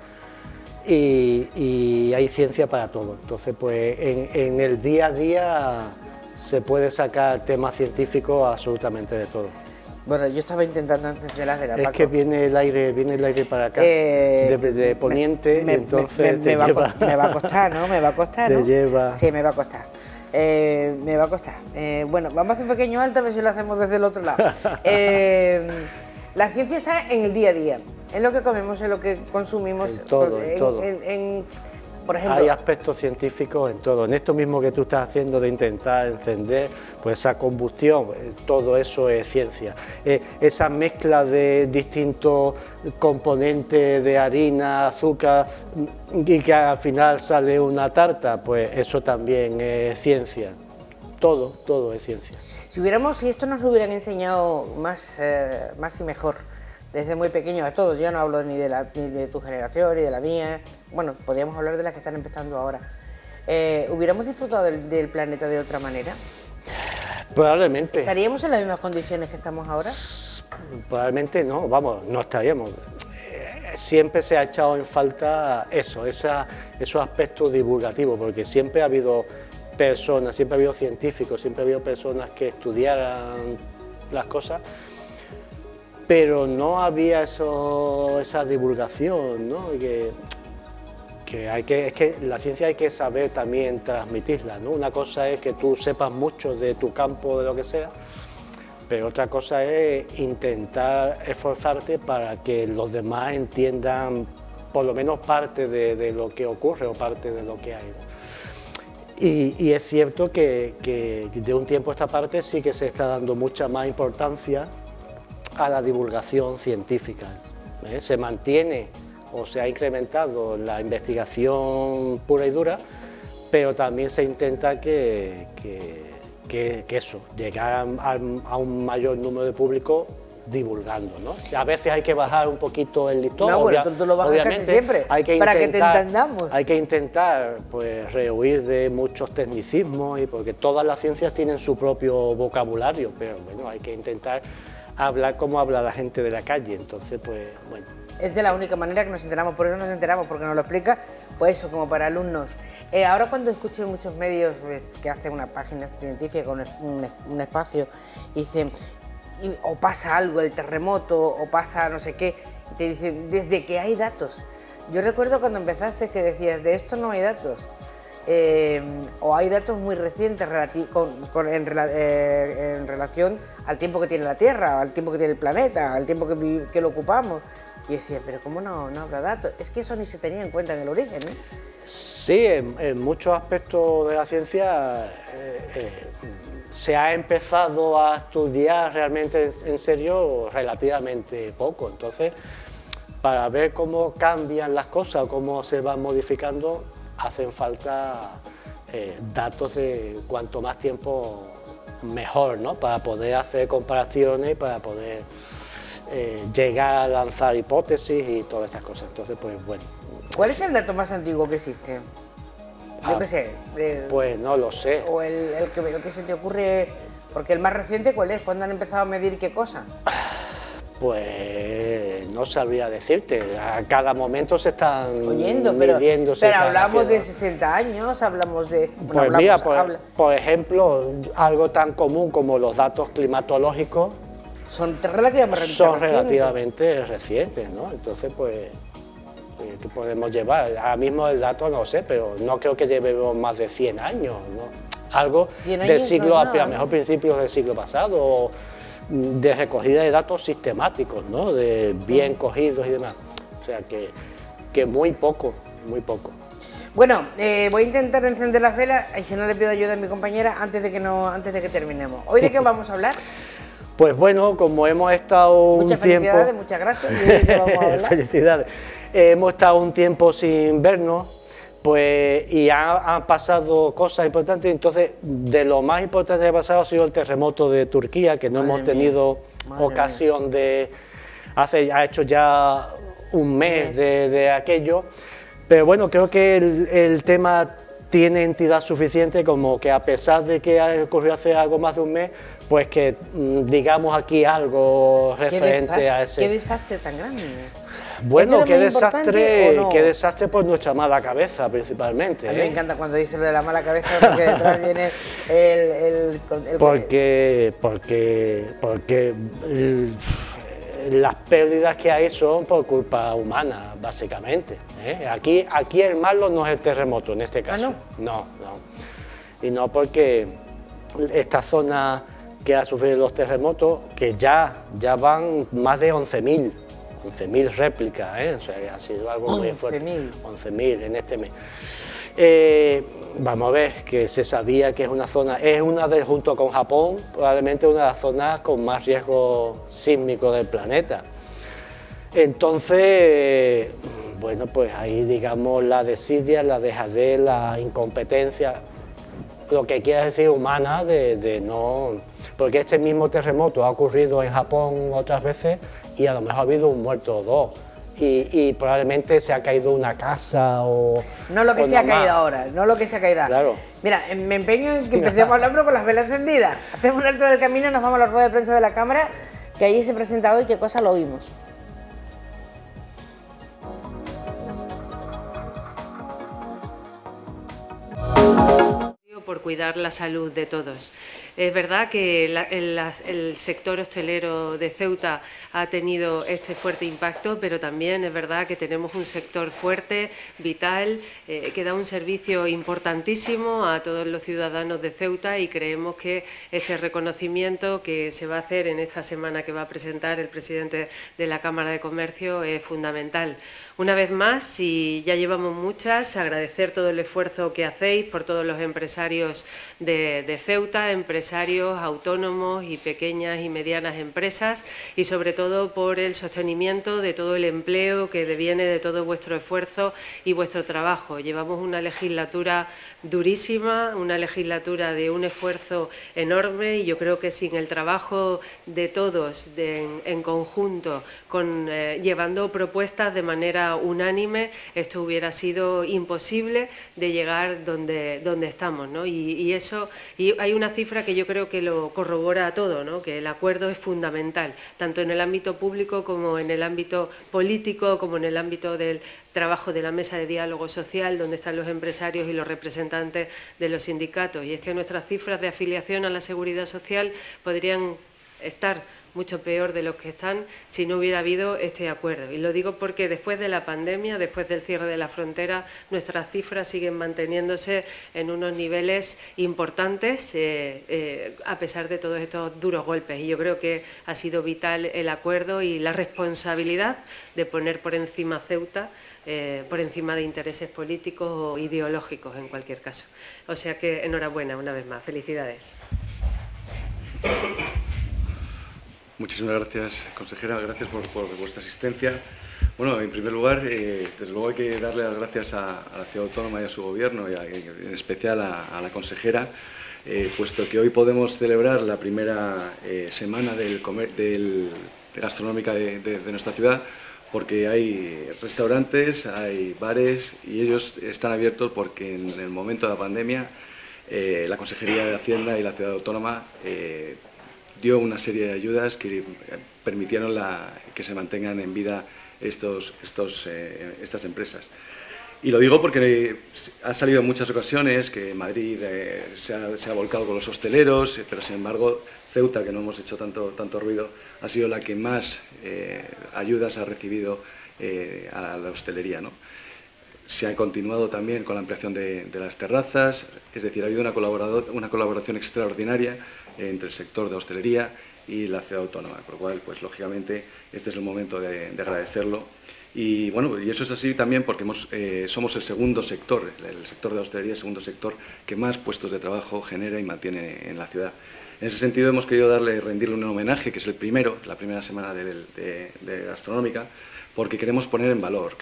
y hay ciencia para todo. Entonces, pues en el día a día se puede sacar temas científicos absolutamente de todo. Bueno, yo estaba intentando encender la vela, Es Paco. que viene el aire para acá, de poniente, entonces me va a costar, ¿no? Me va a costar, te ¿no? lleva. Sí, me va a costar. Me va a costar. Bueno, vamos a hacer un pequeño alto a ver si lo hacemos desde el otro lado. La ciencia está en el día a día, en lo que comemos, en lo que consumimos. En todo, por ejemplo, hay aspectos científicos en todo. En esto mismo que tú estás haciendo de intentar encender, pues esa combustión, todo eso es ciencia. Esa mezcla de distintos componentes de harina, azúcar y que al final sale una tarta, pues eso también es ciencia. Todo es ciencia. Si esto nos lo hubieran enseñado más y mejor, desde muy pequeños a todos, yo no hablo ni de tu generación ni de la mía, bueno, podríamos hablar de las que están empezando ahora, ¿hubiéramos disfrutado del planeta de otra manera? Probablemente. ¿Estaríamos en las mismas condiciones que estamos ahora? Probablemente no, vamos, no estaríamos. Siempre se ha echado en falta eso, esos aspectos divulgativos, porque siempre ha habido personas, siempre ha habido científicos, siempre ha habido personas que estudiaran las cosas, pero no había esa divulgación, ¿no? Es que la ciencia hay que saber también transmitirla, ¿no? Una cosa es que tú sepas mucho de tu campo, de lo que sea, pero otra cosa es intentar esforzarte para que los demás entiendan por lo menos parte de lo que ocurre o parte de lo que hay, ¿no? Y es cierto que de un tiempo a esta parte sí que se está dando mucha más importancia a la divulgación científica. Se mantiene o se ha incrementado la investigación pura y dura, pero también se intenta que eso, llegar a un mayor número de público divulgando, ¿no? A veces hay que bajar un poquito el listón. No, bueno, tú lo bajas casi siempre, para que te entendamos. Hay que intentar, pues, rehuir de muchos tecnicismos, y porque todas las ciencias tienen su propio vocabulario, pero bueno, hay que intentar hablar como habla la gente de la calle, entonces, pues, bueno. Es de la única manera que nos enteramos, por eso nos enteramos, porque nos lo explica, pues eso, como para alumnos. Ahora cuando escucho en muchos medios que hacen una página científica con un espacio, y dicen, o pasa algo, el terremoto, o pasa no sé qué, y te dicen, desde que hay datos. Yo recuerdo cuando empezaste que decías, de esto no hay datos, o hay datos muy recientes en relación al tiempo que tiene la Tierra, al tiempo que tiene el planeta, al tiempo que lo ocupamos. Y decía, pero ¿cómo no habrá datos? Es que eso ni se tenía en cuenta en el origen, ¿eh? Sí, en muchos aspectos de la ciencia se ha empezado a estudiar realmente en serio relativamente poco. Entonces, para ver cómo cambian las cosas o cómo se van modificando, hacen falta datos de cuanto más tiempo mejor, ¿no? Para poder hacer comparaciones y para poder llegar a lanzar hipótesis y todas estas cosas. Entonces, pues bueno. ¿Cuál es el dato más antiguo que existe? Yo qué sé. Pues no lo sé. O el que se te ocurre, porque el más reciente, ¿cuál es? ¿Cuándo han empezado a medir qué cosa? Pues no sabría decirte, a cada momento se están midiendo, pero hablamos de 60 años, hablamos de... Bueno, pues mira, por ejemplo, algo tan común como los datos climatológicos son relativamente recientes, ¿no? Entonces, pues, ¿qué podemos llevar? Ahora mismo el dato no sé, pero no creo que llevemos más de 100 años, ¿no? Algo del siglo, a lo mejor principios del siglo pasado, de recogida de datos sistemáticos, ¿no? De bien cogidos y demás. O sea que muy poco, muy poco. Bueno, voy a intentar encender las velas y si no le pido ayuda a mi compañera antes de que terminemos. ¿Hoy de qué vamos a hablar? Pues bueno, como hemos estado muchas felicidades, muchas gracias. ¿Y de qué vamos a hablar? Felicidades. Hemos estado un tiempo sin vernos, pues, y han pasado cosas importantes. Entonces, de lo más importante que ha pasado ha sido el terremoto de Turquía, que no hemos tenido ocasión de... ha hecho ya un mes de aquello. Pero bueno, creo que el tema tiene entidad suficiente como que, a pesar de que ha ocurrido hace algo más de un mes, pues que digamos aquí algo referente a ese... ¿Qué desastre tan grande? Bueno, qué desastre por nuestra mala cabeza, principalmente. A mí me encanta cuando dice lo de la mala cabeza, porque detrás viene porque las pérdidas que hay son por culpa humana, básicamente. Aquí el malo no es el terremoto, en este caso. ¿Ah, no? No. y no porque esta zona que ha sufrido los terremotos, que ya van más de 11.000 réplicas, o sea, que ha sido algo muy fuerte. 11.000 en este mes. Vamos a ver, que se sabía que es una zona, junto con Japón, probablemente una de las zonas con más riesgo sísmico del planeta. Entonces, bueno, pues ahí digamos la desidia, la dejadez, la incompetencia, lo que quiera decir humana de no... Porque este mismo terremoto ha ocurrido en Japón otras veces y a lo mejor ha habido un muerto o dos. Y probablemente se ha caído una casa o... No lo que se ha caído ahora, no lo que se ha caído. Claro. Mira, me empeño en que empecemos a hablar pero con las velas encendidas. Hacemos un alto del camino y nos vamos a la rueda de prensa de la Cámara, que allí se presenta hoy, qué cosa lo oímos. Por cuidar la salud de todos. Es verdad que el sector hostelero de Ceuta ha tenido este fuerte impacto, pero también es verdad que tenemos un sector fuerte, vital, que da un servicio importantísimo a todos los ciudadanos de Ceuta, y creemos que este reconocimiento que se va a hacer en esta semana que va a presentar el presidente de la Cámara de Comercio es fundamental. Una vez más, y ya llevamos muchas, agradecer todo el esfuerzo que hacéis por todos los empresarios de Ceuta, empresarios autónomos y pequeñas y medianas empresas, y sobre todo por el sostenimiento de todo el empleo que deviene de todo vuestro esfuerzo y vuestro trabajo. Llevamos una legislatura durísima, una legislatura de un esfuerzo enorme, y yo creo que sin el trabajo de todos en conjunto, llevando propuestas de manera unánime, esto hubiera sido imposible de llegar donde estamos, ¿no? Y hay una cifra que yo creo que lo corrobora a todo, ¿no? Que el acuerdo es fundamental, tanto en el ámbito público como en el ámbito político, como en el ámbito del trabajo de la mesa de diálogo social, donde están los empresarios y los representantes de los sindicatos. Y es que nuestras cifras de afiliación a la Seguridad Social podrían estar mucho peor de los que están si no hubiera habido este acuerdo. Y lo digo porque después de la pandemia, después del cierre de la frontera, nuestras cifras siguen manteniéndose en unos niveles importantes a pesar de todos estos duros golpes. Y yo creo que ha sido vital el acuerdo y la responsabilidad de poner por encima Ceuta, por encima de intereses políticos o ideológicos en cualquier caso. O sea que enhorabuena una vez más. Felicidades. Muchísimas gracias, consejera, gracias por vuestra asistencia. Bueno, en primer lugar, desde luego hay que darle las gracias a la Ciudad Autónoma y a su Gobierno, y en especial a la consejera, puesto que hoy podemos celebrar la primera semana gastronómica de nuestra ciudad, porque hay restaurantes, hay bares, y ellos están abiertos porque en el momento de la pandemia la Consejería de Hacienda y la Ciudad Autónoma dio una serie de ayudas que permitieron que se mantengan en vida estas empresas. Y lo digo porque ha salido en muchas ocasiones que Madrid se ha volcado con los hosteleros, pero sin embargo Ceuta, que no hemos hecho tanto ruido, ha sido la que más ayudas ha recibido a la hostelería, ¿no? Se ha continuado también con la ampliación de las terrazas, es decir, ha habido una colaboración extraordinaria entre el sector de hostelería y la Ciudad Autónoma, por lo cual, pues lógicamente, este es el momento de agradecerlo. Y bueno, y eso es así también porque somos el segundo sector, el sector de la hostelería, el segundo sector que más puestos de trabajo genera y mantiene en la ciudad. En ese sentido hemos querido rendirle un homenaje, que es la primera semana de gastronómica, porque queremos poner en valor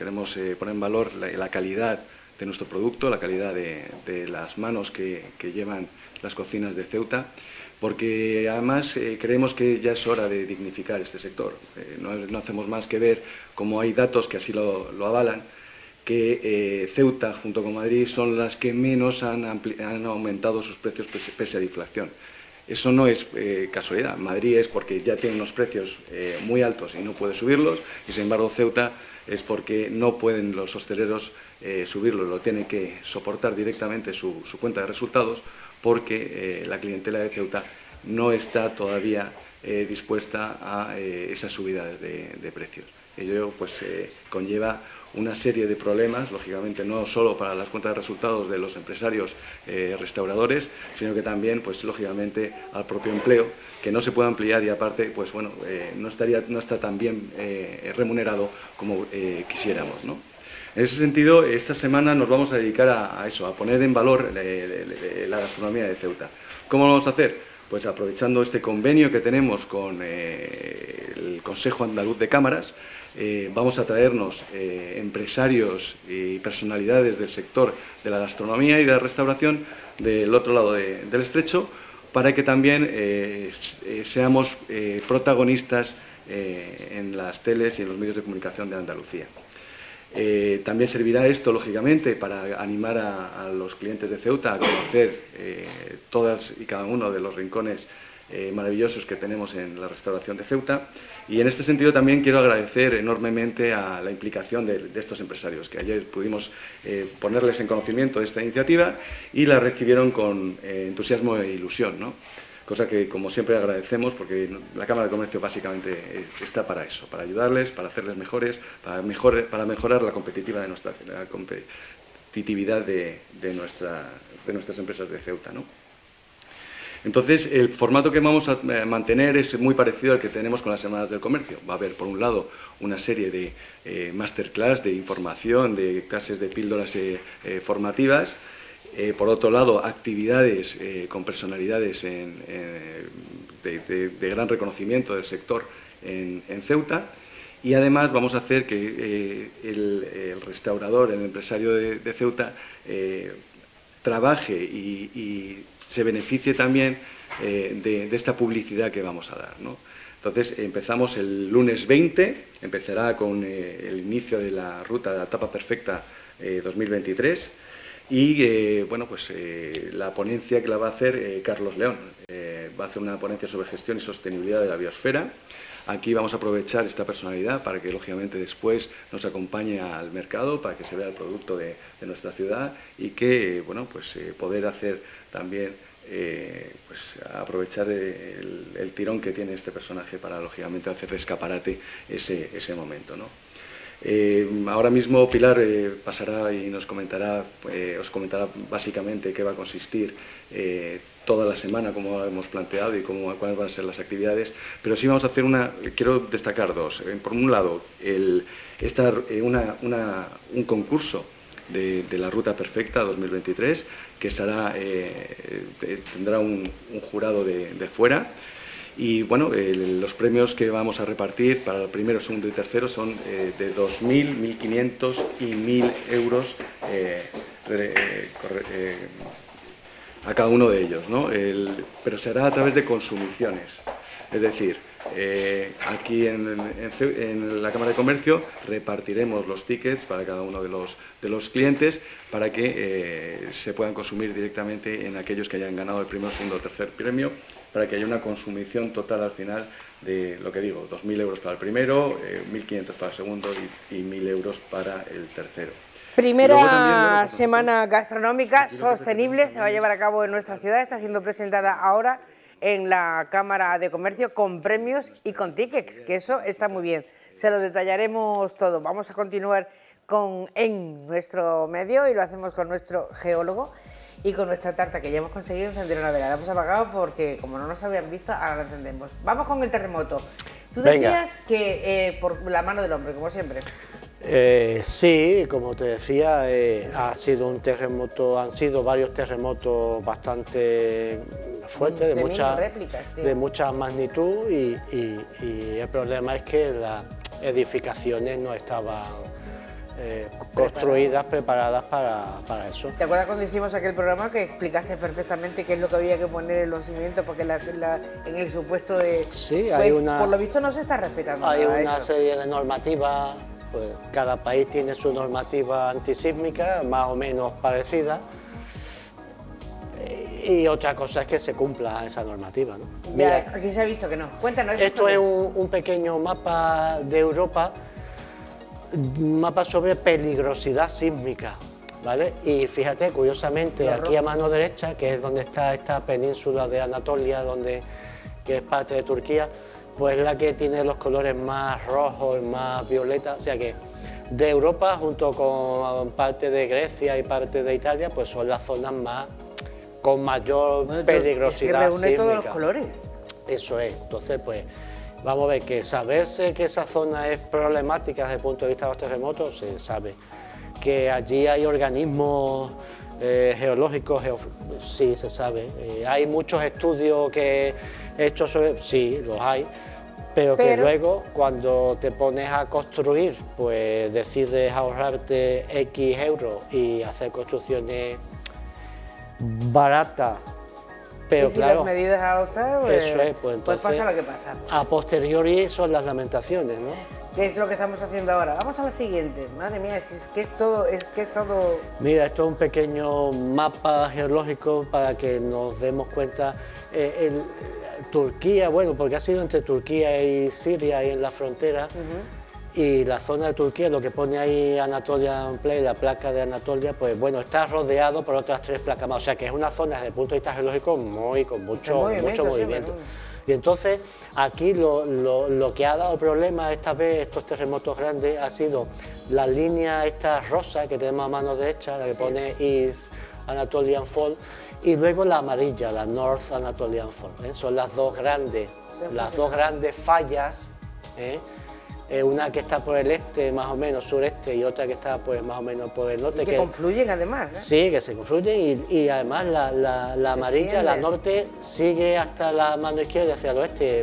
la calidad de nuestro producto, la calidad de las manos que llevan las cocinas de Ceuta, porque además creemos que ya es hora de dignificar este sector. No hacemos más que ver, como hay datos que así lo avalan, que Ceuta junto con Madrid son las que menos han aumentado sus precios pese a la inflación. Eso no es casualidad. Madrid es porque ya tiene unos precios muy altos y no puede subirlos, y sin embargo Ceuta es porque no pueden los hosteleros subirlos, lo tiene que soportar directamente su cuenta de resultados, porque la clientela de Ceuta no está todavía dispuesta a esa subida de precios. Ello pues conlleva una serie de problemas, lógicamente no solo para las cuentas de resultados de los empresarios restauradores, sino que también, pues lógicamente, al propio empleo, que no se puede ampliar y aparte, pues bueno, no está tan bien remunerado como quisiéramos, ¿no? En ese sentido, esta semana nos vamos a dedicar a eso, a poner en valor la gastronomía de Ceuta. ¿Cómo lo vamos a hacer? Pues aprovechando este convenio que tenemos con el Consejo Andaluz de Cámaras, vamos a traernos empresarios y personalidades del sector de la gastronomía y de la restauración del otro lado del estrecho, para que también seamos protagonistas en las teles y en los medios de comunicación de Andalucía. También servirá esto, lógicamente, para animar a los clientes de Ceuta a conocer todas y cada uno de los rincones maravillosos que tenemos en la restauración de Ceuta. Y en este sentido también quiero agradecer enormemente a la implicación de estos empresarios, que ayer pudimos ponerles en conocimiento de esta iniciativa y la recibieron con entusiasmo e ilusión, ¿no? Cosa que, como siempre, agradecemos, porque la Cámara de Comercio básicamente está para eso, para ayudarles, para hacerles mejores, para mejorar la competitividad de nuestras empresas de Ceuta, ¿no? Entonces, el formato que vamos a mantener es muy parecido al que tenemos con las Semanas del Comercio. Va a haber, por un lado, una serie de masterclass, de información, de clases de píldoras formativas. Por otro lado, actividades con personalidades de gran reconocimiento del sector en Ceuta, y además vamos a hacer que el restaurador, el empresario de Ceuta, trabaje y se beneficie también de esta publicidad que vamos a dar, ¿no? Entonces, empezamos el lunes 20, empezará con el inicio de la ruta de la etapa perfecta 2023. Y bueno, pues la ponencia que la va a hacer Carlos León, va a hacer una ponencia sobre gestión y sostenibilidad de la biosfera. Aquí vamos a aprovechar esta personalidad para que, lógicamente, después nos acompañe al mercado, para que se vea el producto de nuestra ciudad y que, bueno, pues poder hacer también, pues aprovechar el tirón que tiene este personaje para, lógicamente, hacer de escaparate ese momento, ¿no? Ahora mismo Pilar pasará y os comentará básicamente qué va a consistir toda la semana, como hemos planteado y cuáles van a ser las actividades, pero sí vamos a hacer quiero destacar dos. Por un lado, un concurso de la Ruta Perfecta 2023, que tendrá un jurado de fuera. Y bueno, los premios que vamos a repartir para el primero, segundo y tercero son de 2.000, 1.500 y 1.000 euros a cada uno de ellos, ¿no? Pero será a través de consumiciones. Es decir, aquí en la Cámara de Comercio repartiremos los tickets para cada uno de los clientes para que se puedan consumir directamente en aquellos que hayan ganado el primero, segundo o tercer premio, para que haya una consumición total al final de, lo que digo, 2.000 euros para el primero, 1.500 para el segundo y 1.000 euros para el tercero. Primera semana gastronómica sostenible se va a llevar a cabo en nuestra ciudad, está siendo presentada ahora en la Cámara de Comercio con premios y con tickets, que eso está muy bien. Se lo detallaremos todo. Vamos a continuar en nuestro medio y lo hacemos con nuestro geólogo y con nuestra tarta que ya hemos conseguido en Sendero Navega. La hemos apagado porque como no nos habían visto, ahora lo entendemos. Vamos con el terremoto. Tú decías que por la mano del hombre, como siempre. Sí, como te decía, ha sido un terremoto, han sido varios terremotos bastante fuertes, de mucha magnitud y el problema es que las edificaciones no estaban construidas, preparadas para eso. ¿Te acuerdas cuando hicimos aquel programa que explicaste perfectamente qué es lo que había que poner en los cimientos? Porque en el supuesto de... Sí, pues, por lo visto no se está respetando. Hay una serie de normativas, pues cada país tiene su normativa antisísmica, más o menos parecida. Y otra cosa es que se cumpla esa normativa, ¿no? Ya, mira, aquí se ha visto que no. Cuéntanos. Esto es un pequeño mapa de Europa, un mapa sobre peligrosidad sísmica, ¿vale? Y fíjate, curiosamente, aquí a mano derecha, que es donde está esta península de Anatolia, que es parte de Turquía, pues es la que tiene los colores más rojos, más violetas, o sea que de Europa, junto con parte de Grecia y parte de Italia, pues son las zonas con mayor peligrosidad. Es que reúne todos los colores. Eso es, entonces pues vamos a ver que saberse que esa zona es problemática desde el punto de vista de los terremotos, se sabe. Que allí hay organismos geológicos, sí se sabe. Hay muchos estudios que hechos sobre, sí, los hay. Pero que luego, cuando te pones a construir, pues decides ahorrarte X euros y hacer construcciones baratas. Pero y si claro, las medidas adoptadas, pues, eso es, pues entonces, pasa lo que pasa. A posteriori son las lamentaciones, ¿no? ¿Qué es lo que estamos haciendo ahora? Vamos a la siguiente. Madre mía, es que es todo... Mira, esto es un pequeño mapa geológico para que nos demos cuenta. Turquía, bueno, porque ha sido entre Turquía y Siria, ahí en la frontera, y la zona de Turquía, lo que pone ahí Anatolian Plate, la placa de Anatolia, pues bueno, está rodeado por otras 3 placas más, o sea que es una zona desde el punto de vista geológico con mucho movimiento. Y entonces aquí lo que ha dado problema esta vez, estos terremotos grandes, ha sido la línea esta rosa que tenemos a mano derecha, la que pone East Anatolian Fault, y luego la amarilla, la North Anatolian Fault, son las dos grandes fallas, una que está por el este, más o menos sureste, y otra que está pues más o menos por el norte. Y que confluyen además, Sí, que se confluyen, y además la amarilla, la norte, sigue hasta la mano izquierda, hacia el oeste,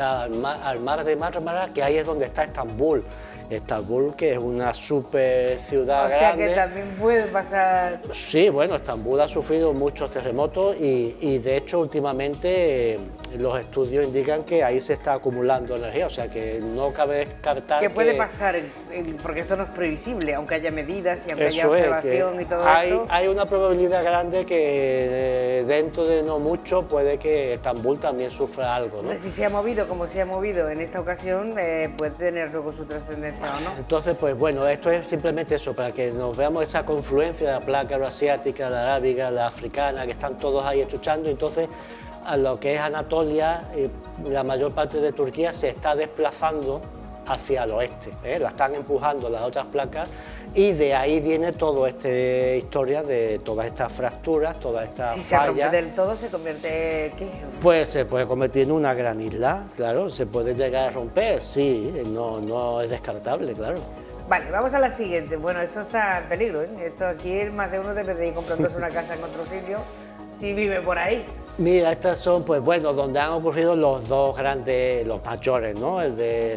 al mar de Mármara, que ahí es donde está Estambul. Estambul, que es una super ciudad grande. O sea que también puede pasar... Sí, bueno, Estambul ha sufrido muchos terremotos y de hecho últimamente los estudios indican que ahí se está acumulando energía, o sea que no cabe descartar ¿Qué puede pasar? Porque esto no es previsible, aunque haya medidas y aunque haya observación y todo esto. Hay una probabilidad grande que dentro de no mucho puede que Estambul también sufra algo, ¿no? Si se ha movido como se ha movido en esta ocasión, puede tener luego su trascendencia. ¿No? Entonces, pues bueno, esto es simplemente eso, para que nos veamos esa confluencia de la placa euroasiática, la arábiga, la africana, que están todos ahí estuchando. Entonces, a lo que es Anatolia, la mayor parte de Turquía se está desplazando hacia el oeste, la están empujando las otras placas, y de ahí viene toda esta historia de todas estas fracturas, todas estas fallas. Si se rompe del todo, ¿se convierte qué? Pues se puede convertir en una gran isla, claro, se puede llegar a romper, sí, no es descartable, claro. Vale, vamos a la siguiente. Bueno, esto está en peligro, ¿eh? Esto aquí más de uno debe de ir comprándose una casa en otro sitio, si vive por ahí. Mira, estas son, pues bueno, donde han ocurrido los dos grandes, los mayores, ¿no? El de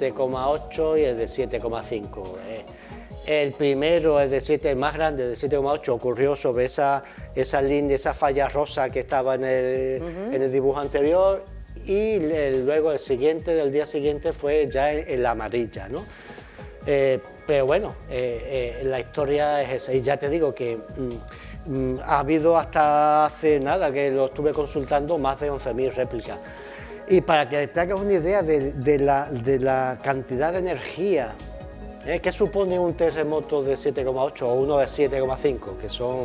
7,8 y el de 7,5. El primero, el más grande, de 7,8, ocurrió sobre esa línea, esa falla rosa que estaba en el dibujo anterior, y luego el siguiente, del día siguiente, fue ya en la amarilla, ¿no? Pero bueno, la historia es esa, y ya te digo que ha habido hasta hace nada, que lo estuve consultando, más de 11.000 réplicas. Y para que te hagas una idea de la cantidad de energía, ¿qué supone un terremoto de 7,8 o uno de 7,5, que son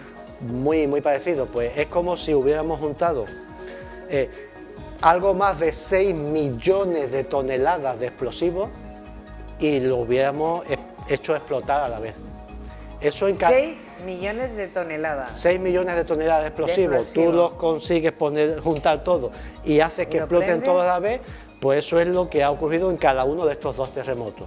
muy parecidos? Pues es como si hubiéramos juntado algo más de 6 millones de toneladas de explosivos y lo hubiéramos hecho explotar a la vez. Eso 6 millones de toneladas. 6 millones de toneladas de explosivos. Tú los consigues juntar todo y haces que exploten todos a la vez, pues eso es lo que ha ocurrido en cada uno de estos dos terremotos.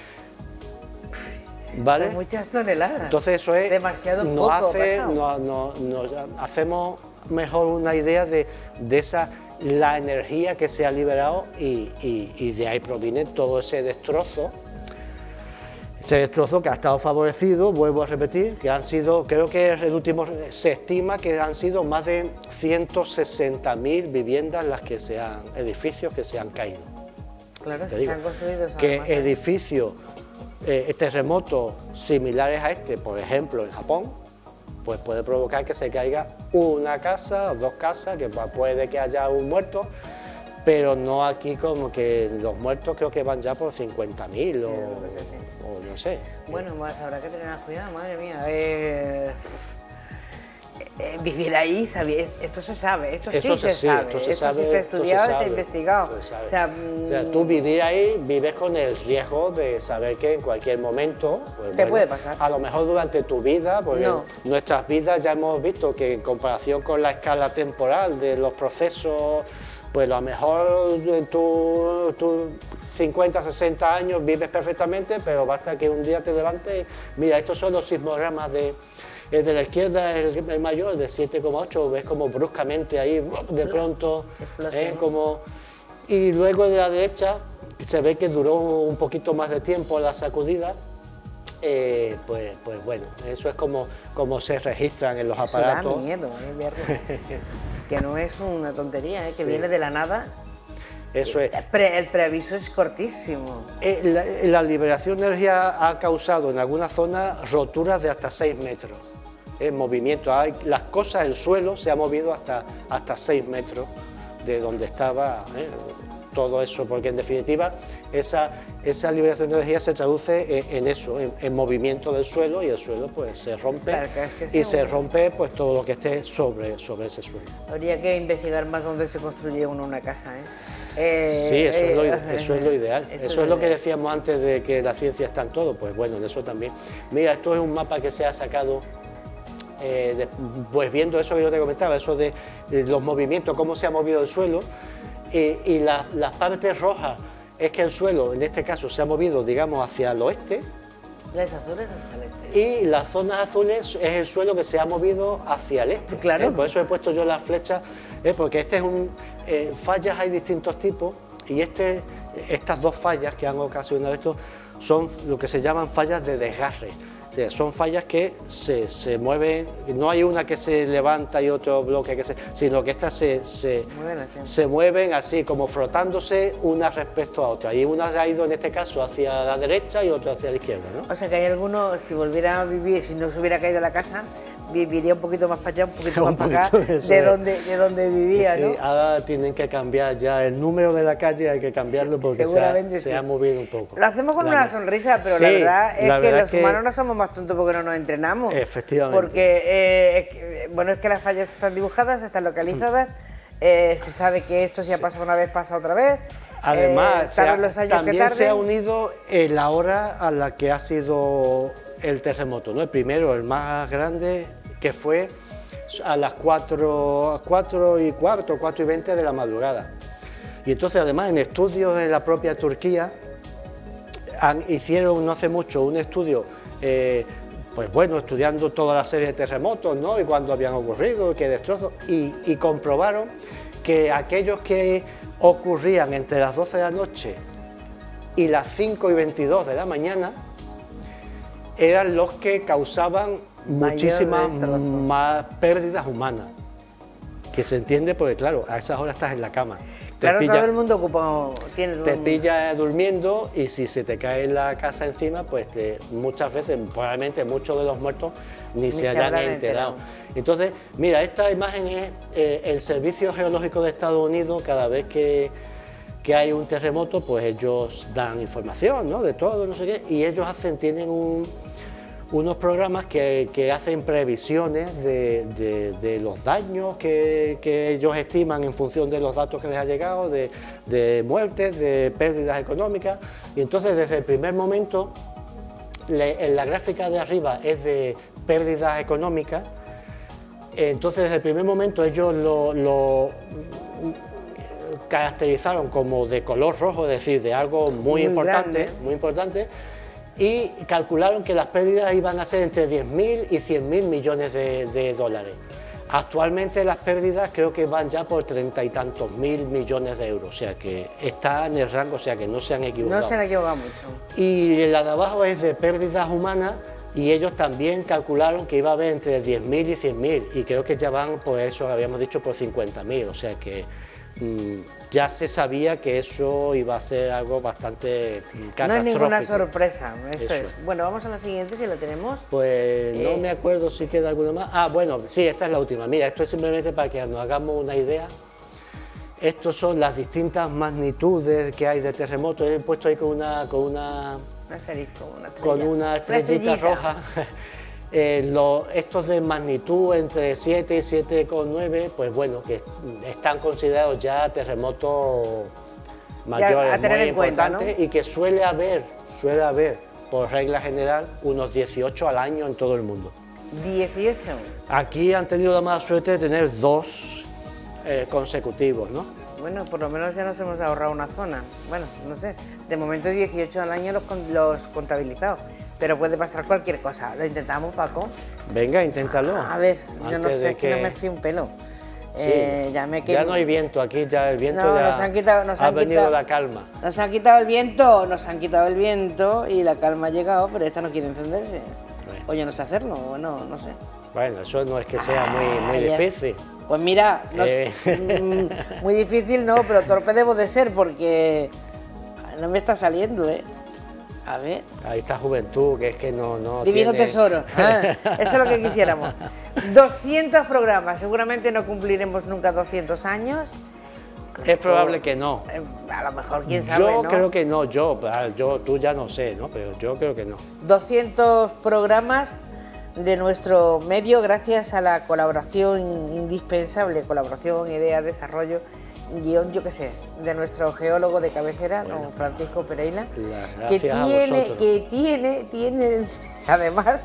¿Vale? Son muchas toneladas. Entonces eso es demasiado poco. Nos hacemos mejor una idea de la energía que se ha liberado y de ahí proviene todo ese destrozo. Ese destrozo que ha estado favorecido, vuelvo a repetir, que han sido, creo que el último, se estima que han sido más de 160.000 viviendas edificios que se han caído. Claro, se han construido. Que edificios, terremotos similares a este, por ejemplo en Japón, pues puede provocar que se caiga una casa o dos casas, que puede que haya un muerto, pero no aquí, como que los muertos creo que van ya por 50.000 o no sé. Bueno, pues habrá que tener cuidado, madre mía. vivir ahí, esto se sabe, esto sí se sabe, esto sí está estudiado, está investigado. O sea, tú vivir ahí, vives con el riesgo de saber que en cualquier momento pues, te puede pasar. A lo mejor durante tu vida, porque nuestras vidas ya hemos visto que en comparación con la escala temporal de los procesos, pues a lo mejor tú 50, 60 años vives perfectamente, pero basta que un día te levantes. Mira, estos son los sismogramas el de la izquierda, el mayor, de 7,8, ves como bruscamente ahí, de pronto, y luego de la derecha se ve que duró un poquito más de tiempo la sacudida, pues bueno, eso es como se registran en los aparatos. Eso da miedo, que no es una tontería, que viene de la nada. Eso es. El preaviso es cortísimo. La liberación de energía ha causado en algunas zonas roturas de hasta 6 metros. Movimiento, las cosas, el suelo se ha movido hasta 6 metros de donde estaba todo eso, porque en definitiva esa liberación de energía se traduce en eso, en movimiento del suelo, y el suelo pues se rompe, se rompe pues todo lo que esté sobre ese suelo. Habría que investigar más dónde se construye una casa, sí, eso es lo ideal. Eso es lo que decíamos antes de que la ciencia está en todo, pues bueno, en eso también. Mira, esto es un mapa que se ha sacado, pues viendo eso que yo te comentaba, eso de los movimientos, cómo se ha movido el suelo, y las partes rojas es que el suelo, en este caso, se ha movido, digamos, hacia el oeste. Las azules hasta el este. Y las zonas azules es el suelo que se ha movido hacia el este. Claro. Por eso he puesto yo las flechas, porque este es fallas hay distintos tipos, y estas dos fallas que han ocasionado esto son lo que se llaman fallas de desgarre. O sea, son fallas que se mueven, no hay una que se levanta y otro bloque sino que estas se mueven así, como frotándose unas respecto a otras. Y una ha ido en este caso hacia la derecha y otra hacia la izquierda, ¿no? O sea que hay algunos, si volviera a vivir, si no se hubiera caído la casa, viviría un poquito más para allá, un poquito más para acá, de donde vivía, sí, ¿no? Ahora tienen que cambiar ya el número de la calle, hay que cambiarlo porque se ha movido un poco. Lo hacemos con una sonrisa, pero la verdad es que los humanos no somos más tontos porque no nos entrenamos. Efectivamente. Porque, bueno, es que las fallas están dibujadas, están localizadas, se sabe que esto si ha pasado una vez, pasa otra vez. Además, también se ha unido la hora a la que ha sido el terremoto, ¿no? El primero, el más grande, que fue a las 4:15, 4:20 de la madrugada. Y entonces, además, en estudios de la propia Turquía, hicieron no hace mucho un estudio, pues bueno, estudiando toda la serie de terremotos, ¿no? Y cuándo habían ocurrido, qué destrozos, y comprobaron que aquellos que ocurrían entre las 12 de la noche y las 5:22 de la mañana eran los que causaban muchísimas más pérdidas humanas, que se entiende porque claro, a esas horas estás en la cama. Claro, todo el mundo ocupado, te pilla durmiendo, y si se te cae la casa encima, pues muchas veces, probablemente muchos de los muertos ni se hayan enterado. Entonces, mira, esta imagen es el Servicio Geológico de Estados Unidos. Cada vez que hay un terremoto, pues ellos dan información, ¿no?, de todo, no sé qué, y ellos tienen unos programas que hacen previsiones de los daños que ellos estiman en función de los datos que les ha llegado, de muertes, de pérdidas económicas. Y entonces, desde el primer momento, en la gráfica de arriba es de pérdidas económicas. Entonces, desde el primer momento ellos lo caracterizaron como de color rojo, es decir, de algo muy importante, muy importante, y calcularon que las pérdidas iban a ser entre 10.000 y 100.000 millones de dólares. Actualmente las pérdidas creo que van ya por 30 y tantos mil millones de euros, o sea que está en el rango, o sea que no se han equivocado. No se han equivocado mucho. Y la de abajo es de pérdidas humanas, y ellos también calcularon que iba a haber entre 10.000 y 100.000, y creo que ya van, por eso habíamos dicho, por 50.000, o sea que ya se sabía que eso iba a ser algo bastante catastrófico. No es ninguna sorpresa, esto es. Bueno, vamos a la siguiente, si la tenemos. Pues no me acuerdo si queda alguna más. Ah, bueno, sí, esta es la última. Mira, esto es simplemente para que nos hagamos una idea. Estos son las distintas magnitudes que hay de terremotos. He puesto ahí con una estrellita roja. Estos de magnitud entre 7 y 7,9, pues bueno, que están considerados ya terremotos mayores, a tener muy en cuenta, importantes, ¿no? Y que suele haber, por regla general, unos 18 al año en todo el mundo. 18. Aquí han tenido la mala suerte de tener 2 consecutivos, ¿no? Bueno, por lo menos ya nos hemos ahorrado una zona. Bueno, no sé, de momento 18 al año los contabilizados. Pero puede pasar cualquier cosa. ¿Lo intentamos, Paco? Venga, inténtalo. A ver, yo no sé, es que no me fío un pelo. Sí, ya no hay viento aquí, ya el viento ya ha venido la calma. Nos han quitado el viento y la calma ha llegado, pero esta no quiere encenderse. Bueno. O yo no sé hacerlo, o no sé. Bueno, eso no es que sea muy difícil. Pues mira, muy difícil no, pero torpe debo de ser porque no me está saliendo, ¿eh? A ver. Ahí está juventud, que es que no Divino tiene... tesoro, eso es lo que quisiéramos. 200 programas, seguramente no cumpliremos nunca 200 años. Es probable que no. A lo mejor, quién sabe, Yo ¿no? creo que no, tú ya no sé, ¿no? Pero yo creo que no. 200 programas de nuestro medio gracias a la colaboración indispensable, colaboración, idea, desarrollo, guión, yo qué sé, de nuestro geólogo de cabecera, don Francisco Pereira, que tiene además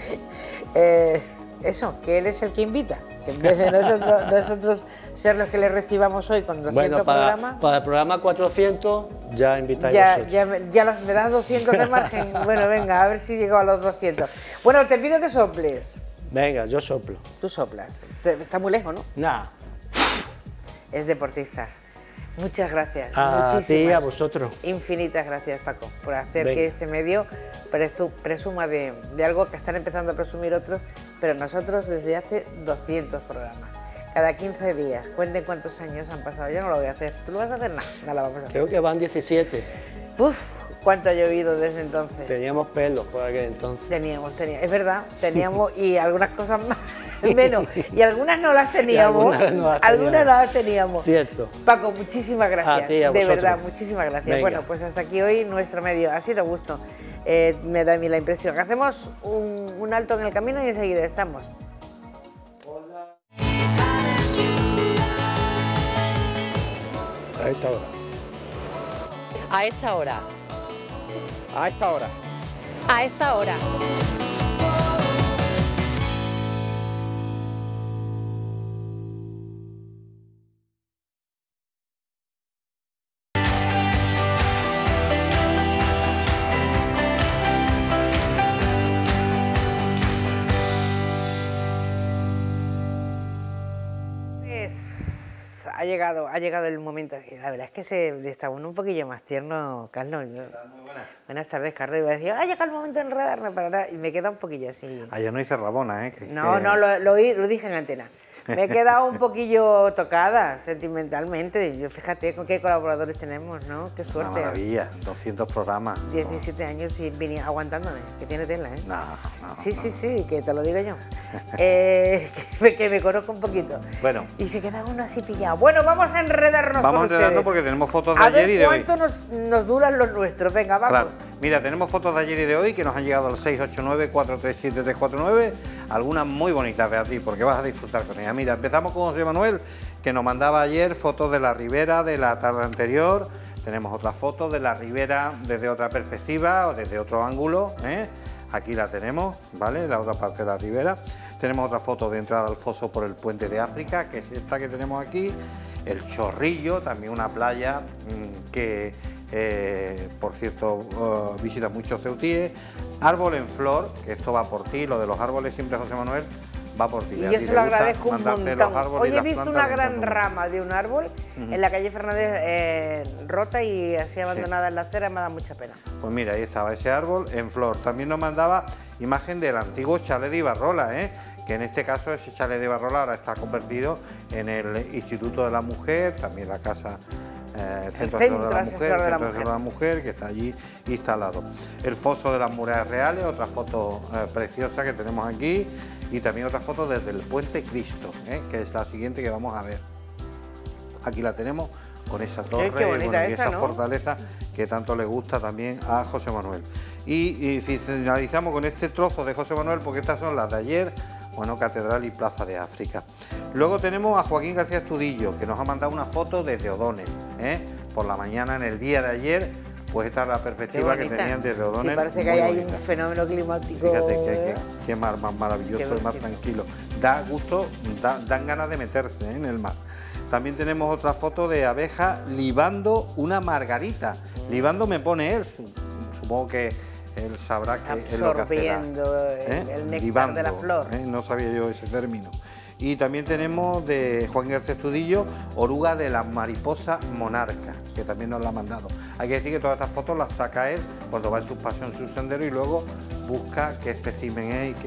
eso, que él es el que invita, que en vez de nosotros ser los que le recibamos hoy con 200 programas. Para el programa 400 ya invitáis me das 200 de margen. Bueno, venga, a ver si llego a los 200. Bueno, te pido que soples. Venga, yo soplo. Tú soplas. Está muy lejos, ¿no? Nada. Es deportista. Muchas gracias. Muchísimas. Sí, a vosotros. Infinitas gracias, Paco, por hacer que este medio presuma de algo que están empezando a presumir otros, pero nosotros desde hace 200 programas. Cada 15 días. Cuenten cuántos años han pasado. Yo no lo voy a hacer. ¿Tú lo vas a hacer? No lo vamos a hacer. Creo que van 17. Uf, cuánto ha llovido desde entonces. Teníamos pelos por aquel entonces. Teníamos. Es verdad, teníamos y algunas cosas más. Menos, y algunas no las teníamos, algunas no las teníamos. Cierto. Paco, muchísimas gracias, a ti, a de vosotros. verdad, muchísimas gracias. Venga. Bueno, pues hasta aquí hoy nuestro medio, ha sido gusto, me da a mí la impresión. Hacemos un alto en el camino y enseguida estamos. A esta hora. A esta hora. A esta hora. A esta hora. Ha llegado el momento. La verdad es que está uno un poquillo más tierno, Carlos. Buenas tardes, Carlos. Iba a decir, ha llegado el momento de enredarme para nada. Y me queda un poquillo así. Ayer no hice Rabona, ¿eh? Lo dije en antena. Me he quedado un poquillo tocada sentimentalmente. Yo, fíjate con qué colaboradores tenemos, ¿no? Qué suerte. Una maravilla, 200 programas. 17 años y venía aguantándome, que tiene tela, ¿eh? No. Sí, que te lo digo yo. Que me conozco un poquito. Bueno. Y se queda uno así pillado. Bueno, vamos a enredarnos. Vamos a enredarnos porque tenemos fotos de ayer y de hoy. ¿Cuánto nos duran los nuestros? Venga, vamos. Claro. Mira, tenemos fotos de ayer y de hoy que nos han llegado al 689-437-349. Algunas muy bonitas, Beatriz, porque vas a disfrutar con ellas. Mira, empezamos con José Manuel, que nos mandaba ayer fotos de la ribera de la tarde anterior. Tenemos otras fotos de la ribera desde otra perspectiva o desde otro ángulo, ¿eh? Aquí la tenemos, ¿vale? La otra parte de la ribera. Tenemos otra foto de entrada al foso por el puente de África, que es esta que tenemos aquí. El Chorrillo, también una playa que, por cierto, visita muchos ceutíes. Árbol en flor, que esto va por ti, lo de los árboles siempre, José Manuel, va por ti. Y yo se lo agradezco un montón. Hoy he visto una gran rama de un árbol en la calle Fernández rota y así abandonada en la acera, me da mucha pena. Pues mira, ahí estaba ese árbol en flor. También nos mandaba imagen del antiguo chalet de Ibarrola, que en este caso ese chalet de Ibarrola ahora está convertido en el Instituto de la Mujer, también la casa... el Centro Asesor de la Mujer, que está allí instalado. El foso de las murallas reales, otra foto preciosa que tenemos aquí, y también otra foto desde el Puente Cristo, que es la siguiente que vamos a ver. Aquí la tenemos con esa torre, qué bonita bueno, y esa, esa ¿no? fortaleza que tanto le gusta también a José Manuel. Y finalizamos con este trozo de José Manuel, porque estas son las de ayer, bueno, Catedral y Plaza de África. Luego tenemos a Joaquín García Estudillo, que nos ha mandado una foto desde O'Donnell, por la mañana, en el día de ayer, pues esta es la perspectiva que tenían desde O'Donnell. Sí, parece que hay un fenómeno climático. Fíjate qué mar más maravilloso y más tranquilo. Da gusto, dan ganas de meterse en el mar. También tenemos otra foto de abeja libando una margarita. Libando me pone él, supongo que él sabrá que es lo que hace. Absorbiendo el néctar de la flor. No sabía yo ese término. Y también tenemos de Juan García Estudillo, oruga de la mariposa monarca, que también nos la ha mandado. Hay que decir que todas estas fotos las saca él cuando va en su paseo, en su sendero, y luego busca qué espécimen es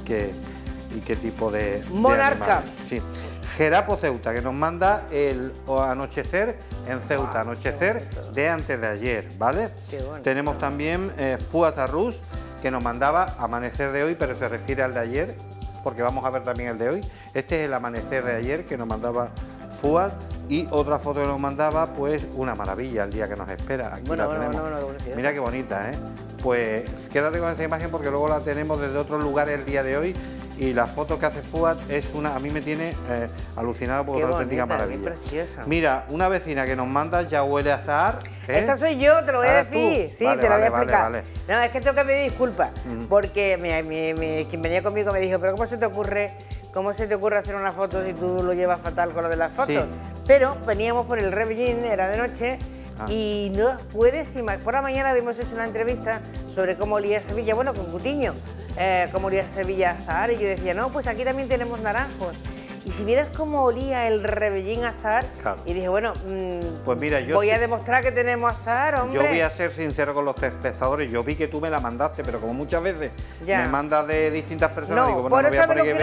y qué tipo de monarca. Sí. Gerapo Ceuta, que nos manda el anochecer en Ceuta, anochecer de antes de ayer, ¿vale? Tenemos también Fuad Arrús, que nos mandaba amanecer de hoy, pero se refiere al de ayer, porque vamos a ver también el de hoy. Este es el amanecer de ayer que nos mandaba Fuad, y otra foto que nos mandaba, pues una maravilla el día que nos espera. Aquí la tenemos. Mira qué bonita, ¿eh? Pues quédate con esta imagen porque luego la tenemos desde otros lugares el día de hoy, y la foto que hace Fuad es una, a mí me tiene alucinado por una auténtica maravilla. Mira, una vecina que nos manda ya huele a azahar. Esa soy yo, te lo voy a decir. Sí, vale, te lo voy a explicar. Vale. No, es que tengo que pedir disculpas, porque quien venía conmigo me dijo, pero ¿cómo se te ocurre hacer una foto si tú lo llevas fatal con lo de las fotos? Sí. Pero veníamos por el Rebellín, era de noche, y no puedes imaginar. Por la mañana habíamos hecho una entrevista sobre cómo olía Sevilla, bueno, con Cutiño, cómo olía Sevilla a azahar, y yo decía, no, pues aquí también tenemos naranjos. Y si vieras cómo olía el Rebellín azahar, y dije, bueno, pues mira, yo voy a demostrar que tenemos azahar, hombre. Yo voy a ser sincero con los espectadores, yo vi que tú me la mandaste, pero como muchas veces me mandas de distintas personas, digo, bueno, no voy a poner que